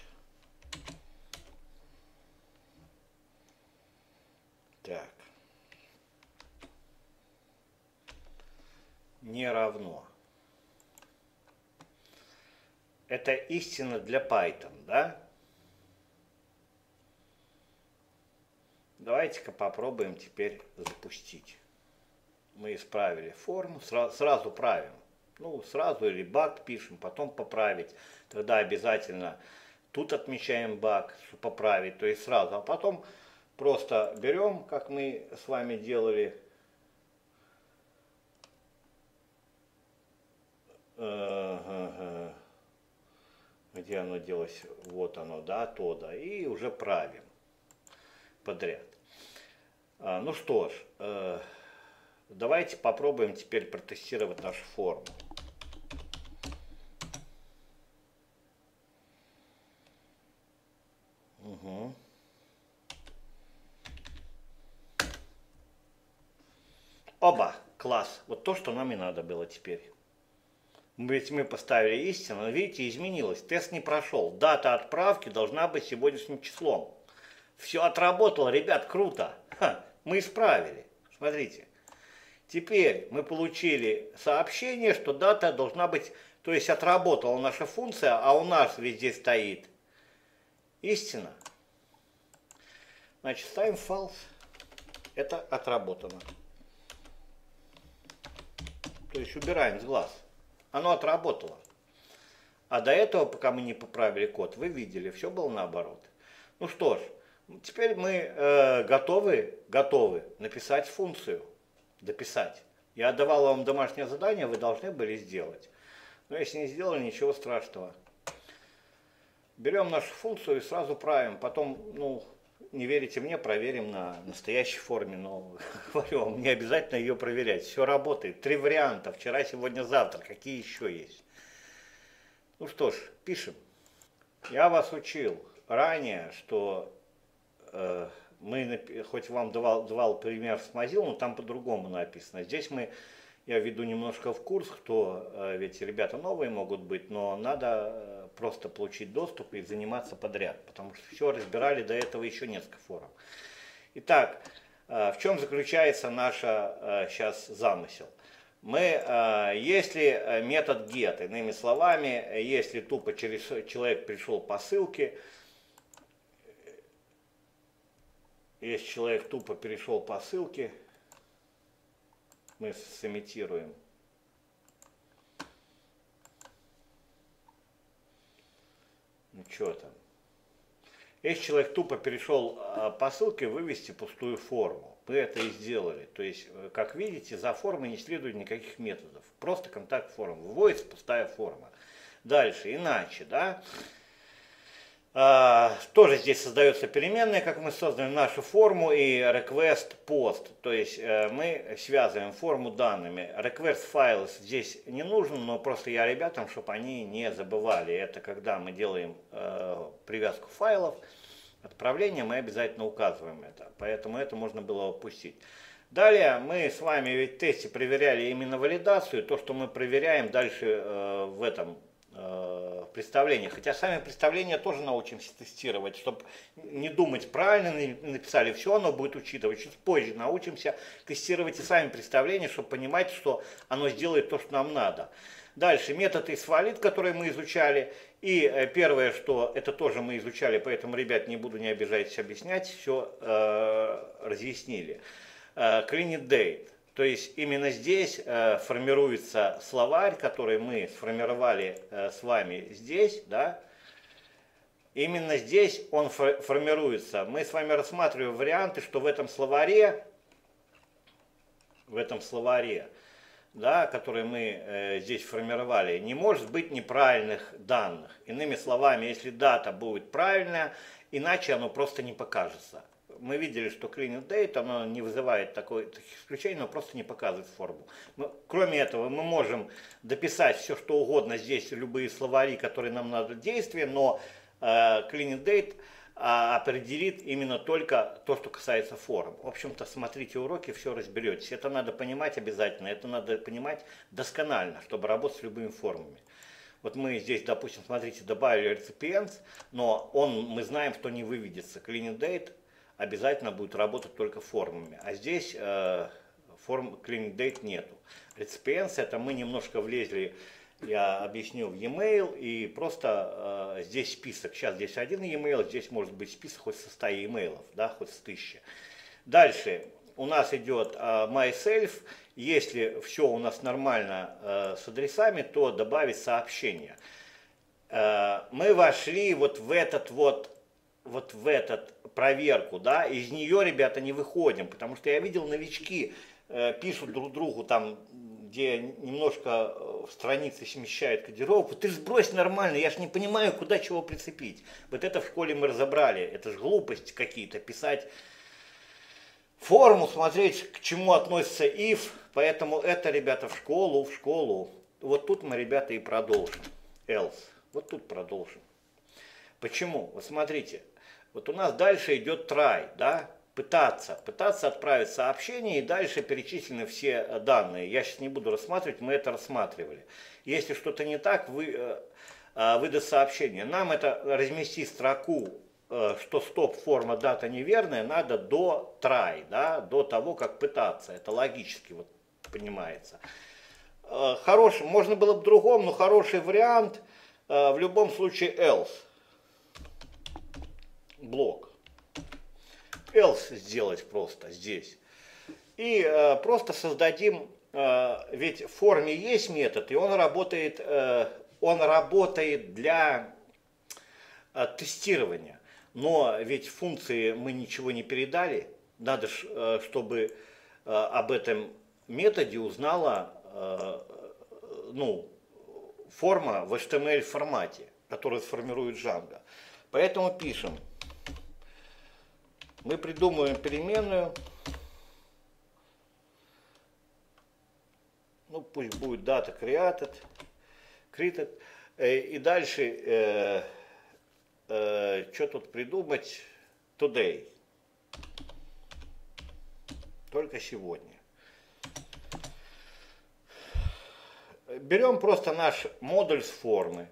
Так. Не равно. Это истина для Python, да? Давайте-ка попробуем теперь запустить. Мы исправили форму, сразу правим. Ну, сразу или баг пишем, потом поправить. Тогда обязательно тут отмечаем баг, чтобы поправить, то есть сразу. А потом просто берем, как мы с вами делали. Где оно делось? Вот оно, да, то да. И уже правим подряд. Ну что ж, давайте попробуем теперь протестировать нашу форму. Угу. Оба, класс. Вот то, что нам и надо было теперь. Ведь мы поставили истину, видите, изменилось. Тест не прошел. Дата отправки должна быть сегодняшним числом. Все отработало, ребят, круто. Мы исправили. Смотрите. Теперь мы получили сообщение, что дата должна быть, то есть отработала наша функция, а у нас везде стоит истина. Значит, ставим false. Это отработано. То есть убираем с глаз. Оно отработало. А до этого, пока мы не поправили код, вы видели, все было наоборот. Ну что ж, теперь мы готовы написать функцию. Дописать. Я давал вам домашнее задание, вы должны были сделать. Но если не сделали, ничего страшного. Берем нашу функцию и сразу правим. Потом, ну, не верите мне, проверим на настоящей форме. Но говорю вам, не обязательно ее проверять. Все работает. 3 варианта. Вчера, сегодня, завтра. Какие еще есть? Ну что ж, пишем. Я вас учил ранее, что мы, хоть вам давал пример с Mozilla, но там по-другому написано. Здесь я веду немножко в курс, ведь ребята новые могут быть, но надо просто получить доступ и заниматься подряд, потому что все разбирали до этого еще несколько форумов. Итак, в чем заключается наш сейчас замысел? Если метод get, иными словами, если тупо человек пришел по ссылке, если человек тупо перешел по ссылке, мы сымитируем. Ну что там? Если человек тупо перешел по ссылке, вывести пустую форму. Мы это и сделали. То есть, как видите, за формой не следует никаких методов. Просто контакт формы. Выводится пустая форма. Дальше, иначе, да? Тоже здесь создается переменная, как мы создали нашу форму, и request post. То есть мы связываем форму данными. Request files здесь не нужен, но просто я ребятам, чтобы они не забывали. Это когда мы делаем привязку файлов, отправление, мы обязательно указываем это. Поэтому это можно было упустить. Далее мы с вами ведь в тесте проверяли именно валидацию. То, что мы проверяем дальше в этом представления. Хотя сами представления тоже научимся тестировать, чтобы не думать, правильно написали, все оно будет учитывать. Чуть позже научимся тестировать и сами представления, чтобы понимать, что оно сделает то, что нам надо. Дальше метод isValid, который мы изучали. И первое, что это тоже мы изучали, поэтому, ребят, не буду, не обижайтесь, объяснять, все разъяснили. Clean date. То есть именно здесь формируется словарь, который мы сформировали с вами здесь, да. Именно здесь он формируется. Мы с вами рассматриваем варианты, что в этом словаре, да, который мы здесь формировали, не может быть неправильных данных. Иными словами, если дата будет правильная, иначе оно просто не покажется. мы видели, что clean date, оно не вызывает таких исключений, но просто не показывает форму. Кроме этого, мы можем дописать все, что угодно здесь, любые словари, которые нам надо действия, но clean date определит именно только то, что касается форм. В общем-то, смотрите уроки, все разберетесь. Это надо понимать обязательно, это надо понимать досконально, чтобы работать с любыми формами. Вот мы здесь, допустим, смотрите, добавили recipients, но мы знаем, что не выведется. Clean date обязательно будет работать только формами, а здесь форм clean date нету. Recipients это мы немножко влезли, я объясню, в e-mail, и просто здесь список. Сейчас здесь один e-mail, здесь может быть список хоть со 100 e-mailов, да, хоть с 1000. Дальше у нас идет myself. Если все у нас нормально с адресами, то добавить сообщение. Мы вошли вот в этот проверку, да, из нее, ребята, не выходим, потому что я видел, новички пишут друг другу там, где немножко в странице смещают кодировку, ты ж сбрось нормально, я ж не понимаю, куда чего прицепить. Вот это в школе мы разобрали, это же глупости какие-то, писать форму, смотреть, к чему относится if, поэтому это, ребята, в школу. Вот тут мы, ребята, и продолжим. Else. Вот тут продолжим. Почему? Вот смотрите, вот у нас дальше идет try, да, пытаться отправить сообщение, и дальше перечислены все данные. Я сейчас не буду рассматривать, мы это рассматривали. Если что-то не так, выдаст сообщение. Нам это разместить строку, что стоп, форма, дата неверная, надо до try, да, до того, как пытаться. Это логически вот понимается. Можно было бы другом, но хороший вариант в любом случае else. Блок. Else сделать просто здесь. И просто создадим, ведь в форме есть метод, и он работает для тестирования. Но ведь функции мы ничего не передали. Надо, чтобы об этом методе узнала форма в HTML формате, которую сформирует Django. Поэтому пишем. Мы придумываем переменную. Ну, пусть будет data created. И дальше, что тут придумать? Today. Только сегодня. Берем просто наш модуль с формы.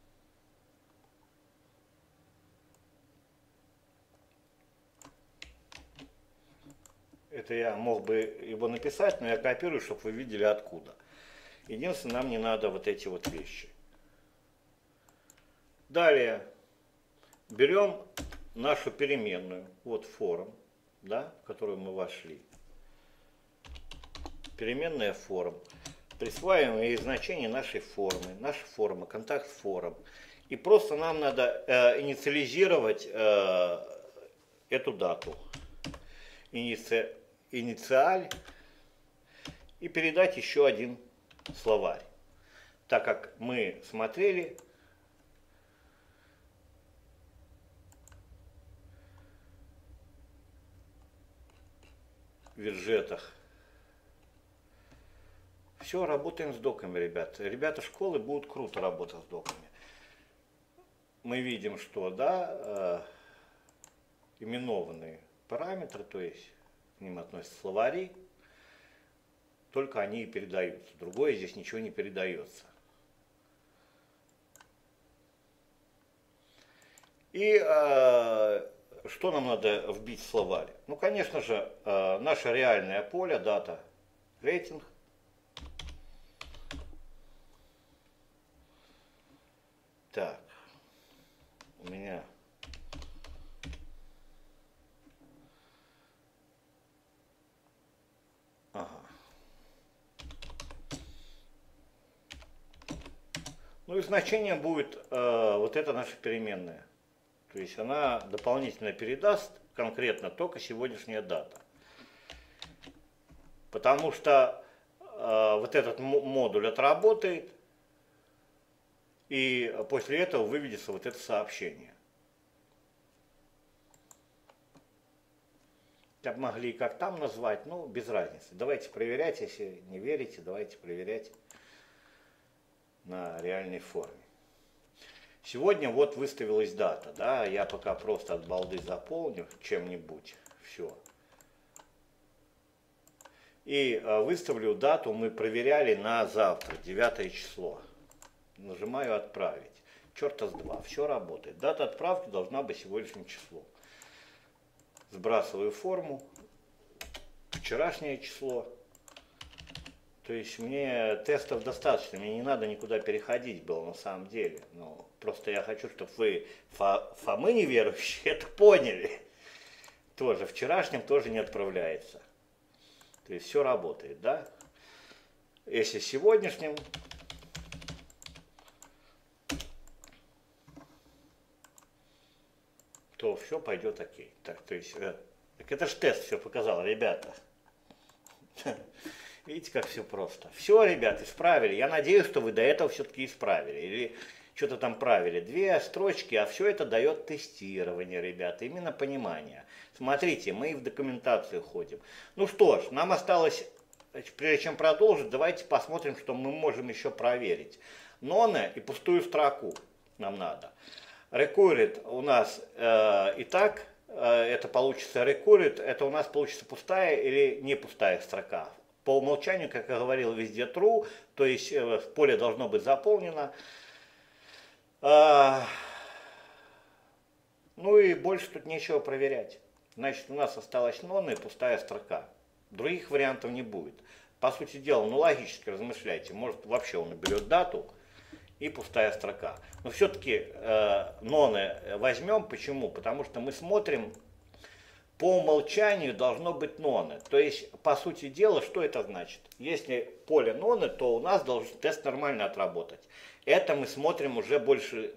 Это я мог бы его написать, но я копирую, чтобы вы видели откуда. Единственное, нам не надо вот эти вот вещи. Далее берем нашу переменную, вот form, да, в которую мы вошли. Переменная form. Присваиваем ей значение нашей формы, наша форма, контакт form. И просто нам надо инициализировать эту дату. Инициаль и передать еще один словарь. Так как мы смотрели в виджетах. Все, работаем с доками, ребята. Ребята школы будут круто работать с доками. Мы видим, что, да, именованные параметры, то есть к ним относятся словари, только они и передаются. Другое здесь ничего не передается. И что нам надо вбить в словарь? Ну, конечно же, наше реальное поле, дата, рейтинг. Так, у меня ну и значение будет вот это наша переменная. То есть она дополнительно передаст конкретно только сегодняшняя дата. Потому что вот этот модуль отработает, и после этого выведется вот это сообщение. Как могли как там назвать, ну, без разницы. Давайте проверять, если не верите, давайте проверять на реальной форме. Сегодня вот выставилась дата, да, я пока просто от балды заполню чем-нибудь, все. И выставлю дату, мы проверяли на завтра, 9 число. Нажимаю «Отправить». Черта с два, все работает. Дата отправки должна быть сегодняшнее число. Сбрасываю форму, вчерашнее число. То есть мне тестов достаточно, мне не надо никуда переходить было на самом деле. Но просто я хочу, чтобы вы, Фомы неверующие, это поняли. Тоже вчерашним тоже не отправляется. То есть все работает, да? Если сегодняшним, то все пойдет окей. Так, то есть, так это же тест все показал, ребята. Видите, как все просто. Все, ребят, исправили. Я надеюсь, что вы до этого все-таки исправили. Или что-то там правили. 2 строчки, а все это дает тестирование, ребята. Именно понимание. Смотрите, мы в документацию ходим. Ну что ж, нам осталось, прежде чем продолжить, давайте посмотрим, что мы можем еще проверить. Ноне и пустую строку нам надо. Required у нас и так, это получится required, это у нас получится пустая или не пустая строка. По умолчанию, как я говорил, везде true, то есть поле должно быть заполнено. Ну и больше тут нечего проверять. Значит, у нас осталась none и пустая строка. Других вариантов не будет. По сути дела, ну логически размышляйте, может вообще он наберет дату и пустая строка. Но все-таки none возьмем. Почему? Потому что мы смотрим, по умолчанию должно быть none. То есть, по сути дела, что это значит? Если поле none, то у нас должен тест нормально отработать. Это мы смотрим уже больше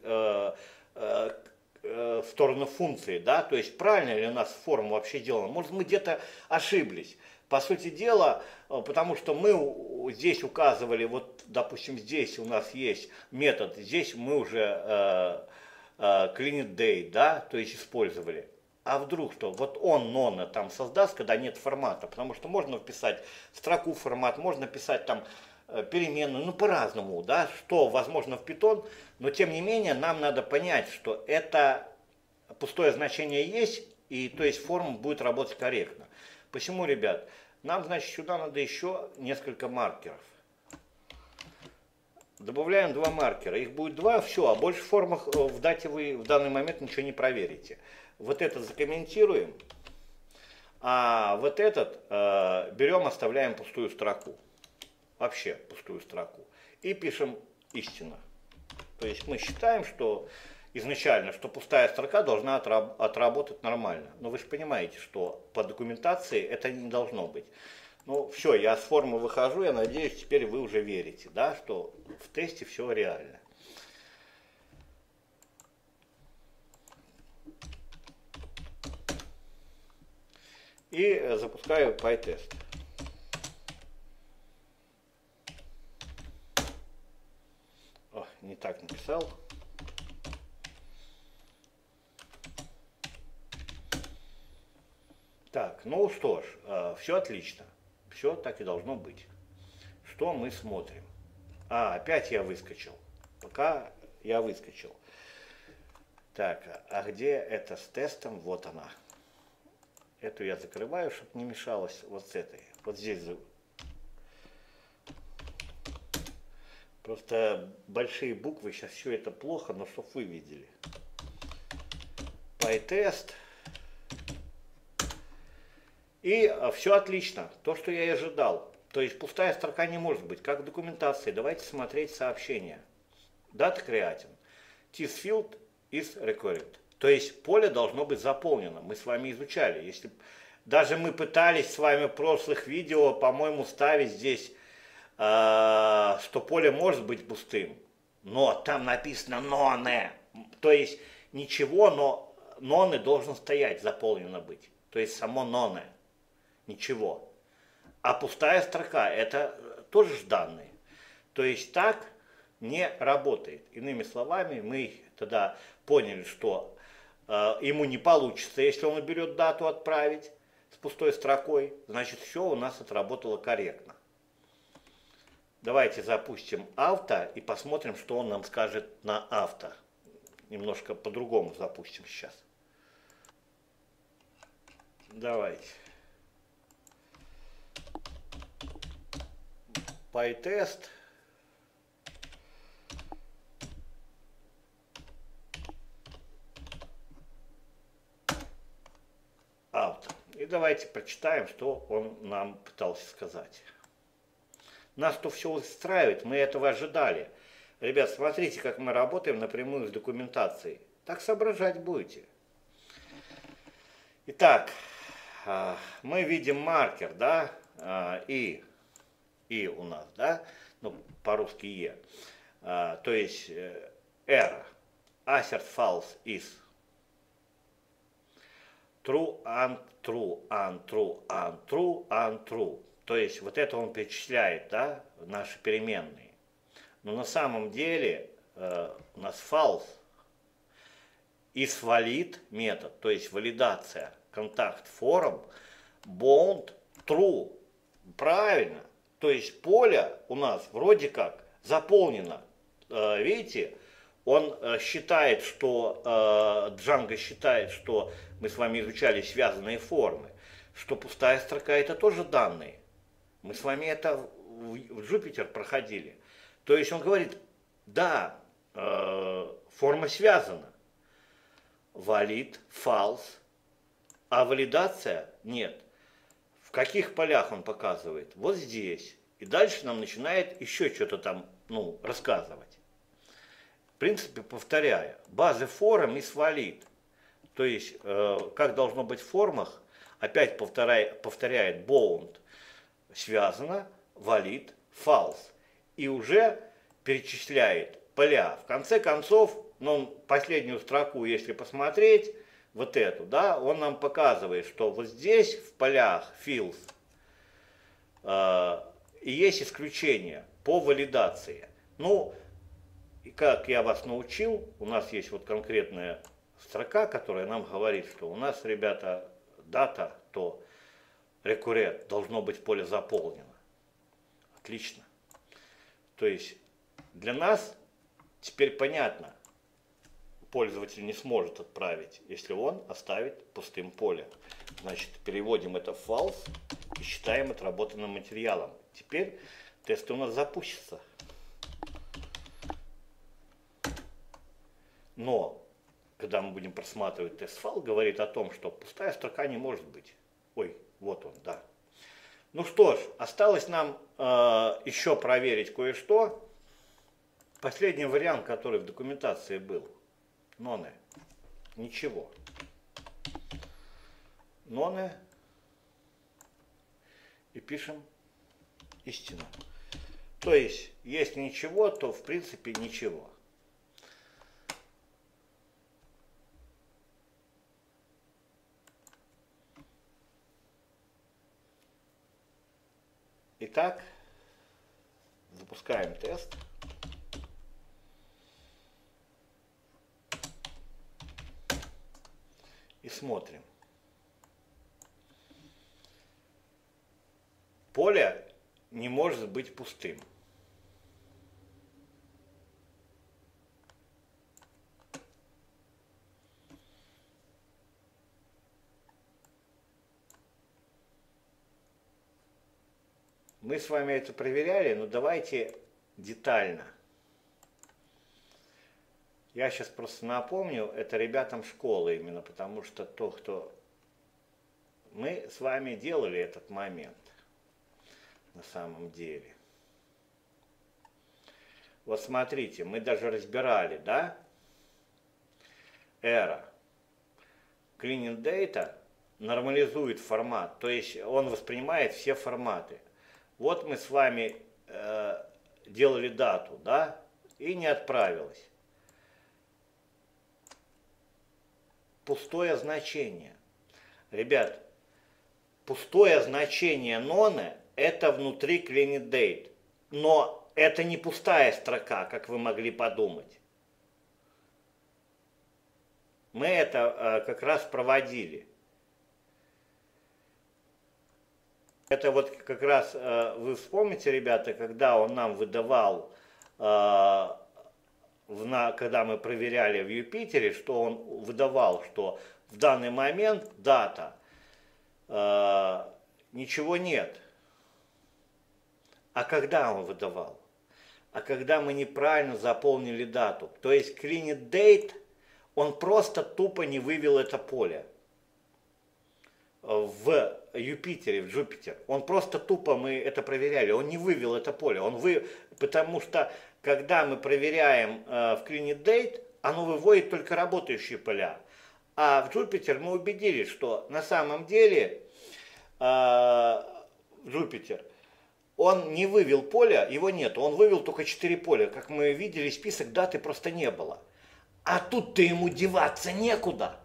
в сторону функции, да, то есть правильно ли у нас форма вообще делана. Может, мы где-то ошиблись. По сути дела, потому что мы здесь указывали, вот, допустим, здесь у нас есть метод, здесь мы уже clean date, да, то есть использовали. А вдруг что? Вот он none там создаст, когда нет формата, потому что можно вписать строку формат, можно писать там переменную, ну по-разному, да, что возможно в Python, но тем не менее нам надо понять, что это пустое значение есть, и то есть форма будет работать корректно. Почему, ребят? Нам, значит, сюда надо еще несколько маркеров. Добавляем 2 маркера, их будет 2, все, а больше в формах в дате вы в данный момент ничего не проверите. Вот этот закомментируем, а вот этот берем, оставляем пустую строку. Вообще пустую строку. И пишем истина. То есть мы считаем, что изначально, что пустая строка должна отработать нормально. Но вы же понимаете, что по документации это не должно быть. Ну все, я с формы выхожу, я надеюсь, теперь вы уже верите, да, что в тесте все реально. И запускаю PyTest. О, не так написал. Так, ну что ж, все отлично. Все так и должно быть. Что мы смотрим? Опять я выскочил. Пока я выскочил. Так, а где это с тестом? Вот она. Эту я закрываю, чтобы не мешалось вот с этой. Вот здесь. Просто большие буквы, сейчас все это плохо, но чтоб вы видели. PyTest. И все отлично. То, что я и ожидал. То есть пустая строка не может быть. Как в документации. Давайте смотреть сообщение. Data created. This field is required. То есть поле должно быть заполнено. Мы с вами изучали. Если даже мы пытались с вами в прошлых видео, по-моему, ставить здесь, что поле может быть пустым. Но там написано none. То есть ничего, но none должен стоять, заполнено быть. То есть само none. Ничего. А пустая строка это тоже ж данные. То есть так не работает. Иными словами, мы тогда поняли, что ему не получится, если он уберет дату отправить. с пустой строкой, значит все у нас отработало корректно. Давайте запустим авто и посмотрим, что он нам скажет на авто. Немножко по-другому запустим сейчас. Давайте. PyTest. Авто. И давайте прочитаем, что он нам пытался сказать. Нас то все устраивает, мы этого ожидали. Ребят, смотрите, как мы работаем напрямую с документацией. Так соображать будете. Итак, мы видим маркер, да, и у нас, да, ну, по-русски Е. То есть error, assert false is. True, untrue, untrue, untrue, untrue. То есть вот это он перечисляет, да, наши переменные. Но на самом деле у нас false is valid метод, то есть валидация, контакт форм, bound true. Правильно. То есть поле у нас вроде как заполнено. Видите, он считает, что Django считает, что мы с вами изучали связанные формы, что пустая строка это тоже данные. Мы с вами это в Jupyter проходили. То есть он говорит, да, форма связана. Valid, false, а валидация нет. В каких полях он показывает? Вот здесь. И дальше нам начинает еще что-то там, ну, рассказывать. В принципе, повторяя, базы форм is valid. То есть, как должно быть в формах, опять повторяет bound, связано, valid, false. И уже перечисляет поля. В конце концов, ну, последнюю строку, если посмотреть, вот эту, да, он нам показывает, что вот здесь в полях fields и есть исключения по валидации. Ну, и как я вас научил, у нас есть вот конкретная строка, которая нам говорит, что у нас, ребята, дата, то recurrent должно быть поле заполнено. Отлично. То есть для нас теперь понятно, пользователь не сможет отправить, если он оставит пустым поле. Значит, переводим это в false и считаем отработанным материалом. Теперь тесты у нас запустятся. Но, когда мы будем просматривать тест-файл, говорит о том, что пустая строка не может быть. Ой, вот он, да. Ну что ж, осталось нам еще проверить кое-что. Последний вариант, который в документации был. None. Ничего. None. И пишем истину. То есть, если ничего, то в принципе ничего. Итак, запускаем тест. И смотрим. Поле не может быть пустым. Мы с вами это проверяли, но давайте детально. Я сейчас просто напомню, это ребятам школы именно, потому что то, кто... Мы с вами делали этот момент на самом деле. Вот смотрите, мы даже разбирали, да? Error. Cleaning Data нормализует формат, то есть он воспринимает все форматы. Вот мы с вами делали дату, да, и не отправилась. Пустое значение. Ребят, пустое значение none это внутри clean date, но это не пустая строка, как вы могли подумать. Мы это как раз проводили. Это вот как раз вы вспомните, ребята, когда он нам выдавал, когда мы проверяли в Юпитере, что он выдавал, что в данный момент дата, ничего нет. А когда он выдавал? А когда мы неправильно заполнили дату. То есть clean date, он просто тупо не вывел это поле в Юпитере, в Jupyter. Он просто тупо, мы это проверяли, он не вывел это поле. Потому что когда мы проверяем в clean date, оно выводит только работающие поля. А в Jupyter мы убедились, что на самом деле Jupyter, он не вывел поля, его нет, он вывел только 4 поля. Как мы видели, список даты просто не было. А тут-то ему деваться некуда.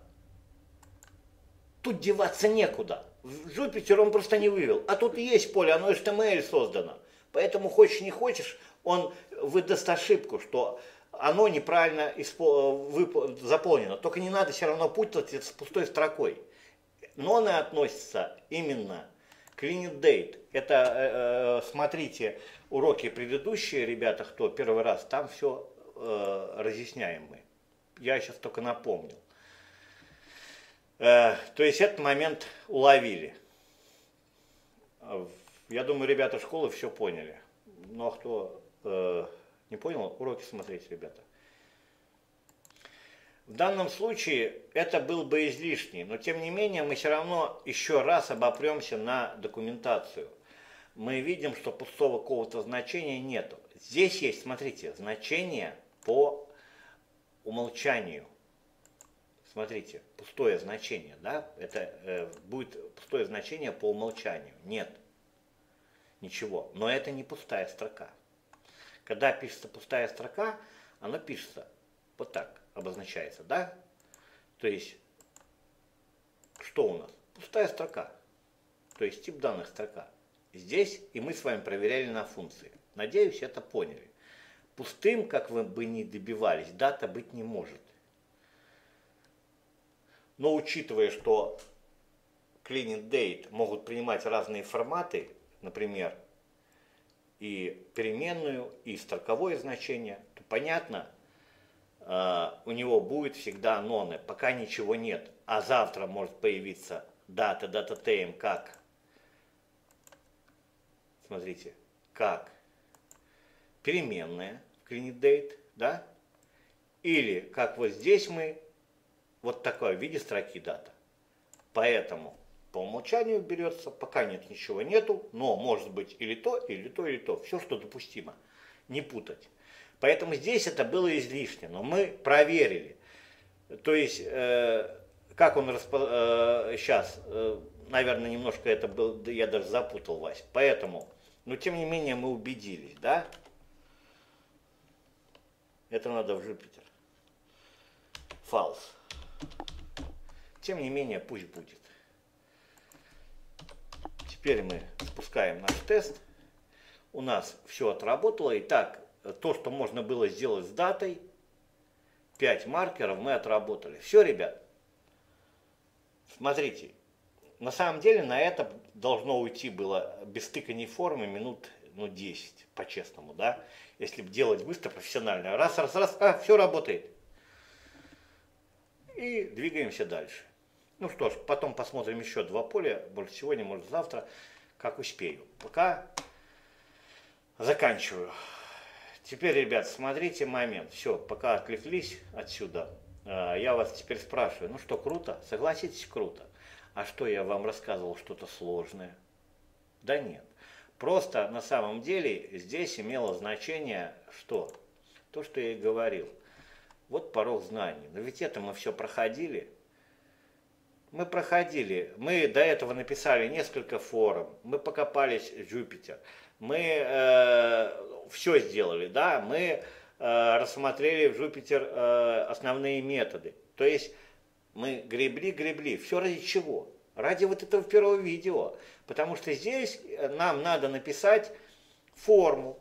Тут деваться некуда. В Jupyter он просто не вывел. А тут есть поле, оно HTML создано. Поэтому хочешь не хочешь, он выдаст ошибку, что оно неправильно заполнено. Только не надо все равно путать это с пустой строкой. Ноны относятся именно к clean date. Это, смотрите, уроки предыдущие, ребята, кто первый раз, там все разъясняем мы. Я сейчас только напомнил. То есть этот момент уловили. Я думаю, ребята школы все поняли. Ну а кто не понял, уроки смотрите, ребята. В данном случае это был бы излишний, но тем не менее мы все равно еще раз обопремся на документацию. Мы видим, что пустого какого-то значения нету. Здесь есть, смотрите, значение по умолчанию. Смотрите, пустое значение, да? Это будет пустое значение по умолчанию. Нет, ничего. Но это не пустая строка. Когда пишется пустая строка, она пишется вот так. Обозначается, да? То есть, что у нас? Пустая строка. То есть, тип данных строка. Здесь и мы с вами проверяли на функции. Надеюсь, это поняли. Пустым, как вы бы ни добивались, дата быть не может. Но учитывая, что clean date могут принимать разные форматы, например, и переменную, и строковое значение, то понятно, у него будет всегда ноны, пока ничего нет. А завтра может появиться дата, time, как? Смотрите, как переменная, clean date, да? Или как вот здесь мы, вот такое в виде строки дата. Поэтому по умолчанию берется, пока нет, ничего нету, но может быть или то, или то, или то. Все, что допустимо. Не путать. Поэтому здесь это было излишне, но мы проверили. То есть, как он сейчас, наверное, немножко это был, я даже запутал вас. Поэтому, но тем не менее мы убедились, да? Это надо в Jupyter. False. Тем не менее, пусть будет. Теперь мы спускаем наш тест. У нас все отработало. Итак, то, что можно было сделать с датой, 5 маркеров мы отработали. Все, ребят. Смотрите. На самом деле на это должно уйти было без тыканий формы минут 10, по-честному, да. Если делать быстро, профессионально. Раз, все работает. И двигаемся дальше. Ну что ж, потом посмотрим еще 2 поля. Может сегодня, может завтра, как успею. Пока заканчиваю. Теперь, ребят, смотрите момент. Все, пока отвлеклись отсюда, я вас теперь спрашиваю. Ну что, круто? Согласитесь, круто. А что, я вам рассказывал что-то сложное? Да нет. Просто на самом деле здесь имело значение что? То, что я и говорил. Вот порог знаний. Но ведь это мы все проходили. Мы проходили. Мы до этого написали несколько форум. Мы покопались в Jupyter. Мы все сделали, да. Мы рассмотрели в Jupyter основные методы. То есть мы гребли. Все ради чего? Ради вот этого первого видео. Потому что здесь нам надо написать форму.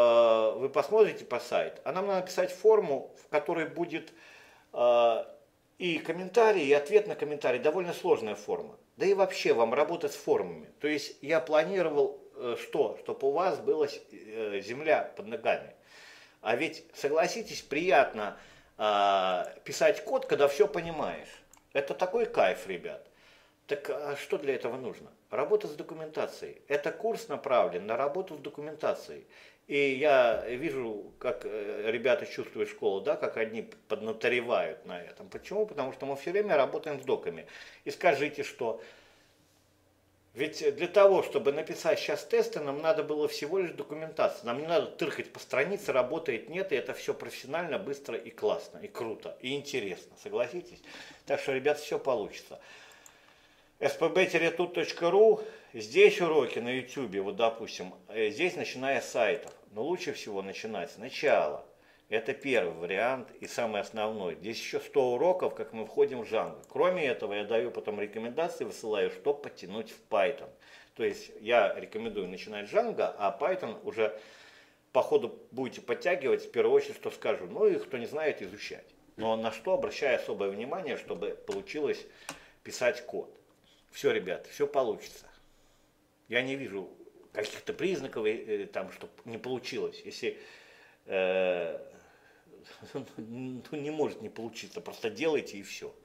Видео вы посмотрите по сайту. А нам надо написать форму, в которой будет И комментарий, и ответ на комментарий довольно сложная форма. Да и вообще вам работать с формами. То есть я планировал что? Чтобы у вас была земля под ногами. А ведь, согласитесь, приятно писать код, когда все понимаешь. Это такой кайф, ребят. Так а что для этого нужно? Работа с документацией. Это курс направлен на работу с документацией. И я вижу, как ребята чувствуют школу, да, как они поднаторевают на этом. Почему? Потому что мы все время работаем с доками. И скажите, что ведь для того, чтобы написать сейчас тесты, нам надо было всего лишь документация. Нам не надо тыркать по странице, работает, нет, и это все профессионально, быстро и классно, и круто, и интересно, согласитесь? Так что, ребят, все получится. spb-tut.ru, здесь уроки на YouTube, вот допустим, здесь начиная с сайтов. Но лучше всего начинать сначала. Это первый вариант и самый основной. Здесь еще 100 уроков, как мы входим в Django. Кроме этого, я даю потом рекомендации, высылаю, что подтянуть в Python. То есть я рекомендую начинать с Django, а Python уже по ходу будете подтягивать, в первую очередь, что скажу. Ну и кто не знает, изучать. Но на что обращаю особое внимание, чтобы получилось писать код. Все, ребят, все получится. Я не вижу каких-то признаков, там, чтобы не получилось. Если не может не получиться, просто делайте и все.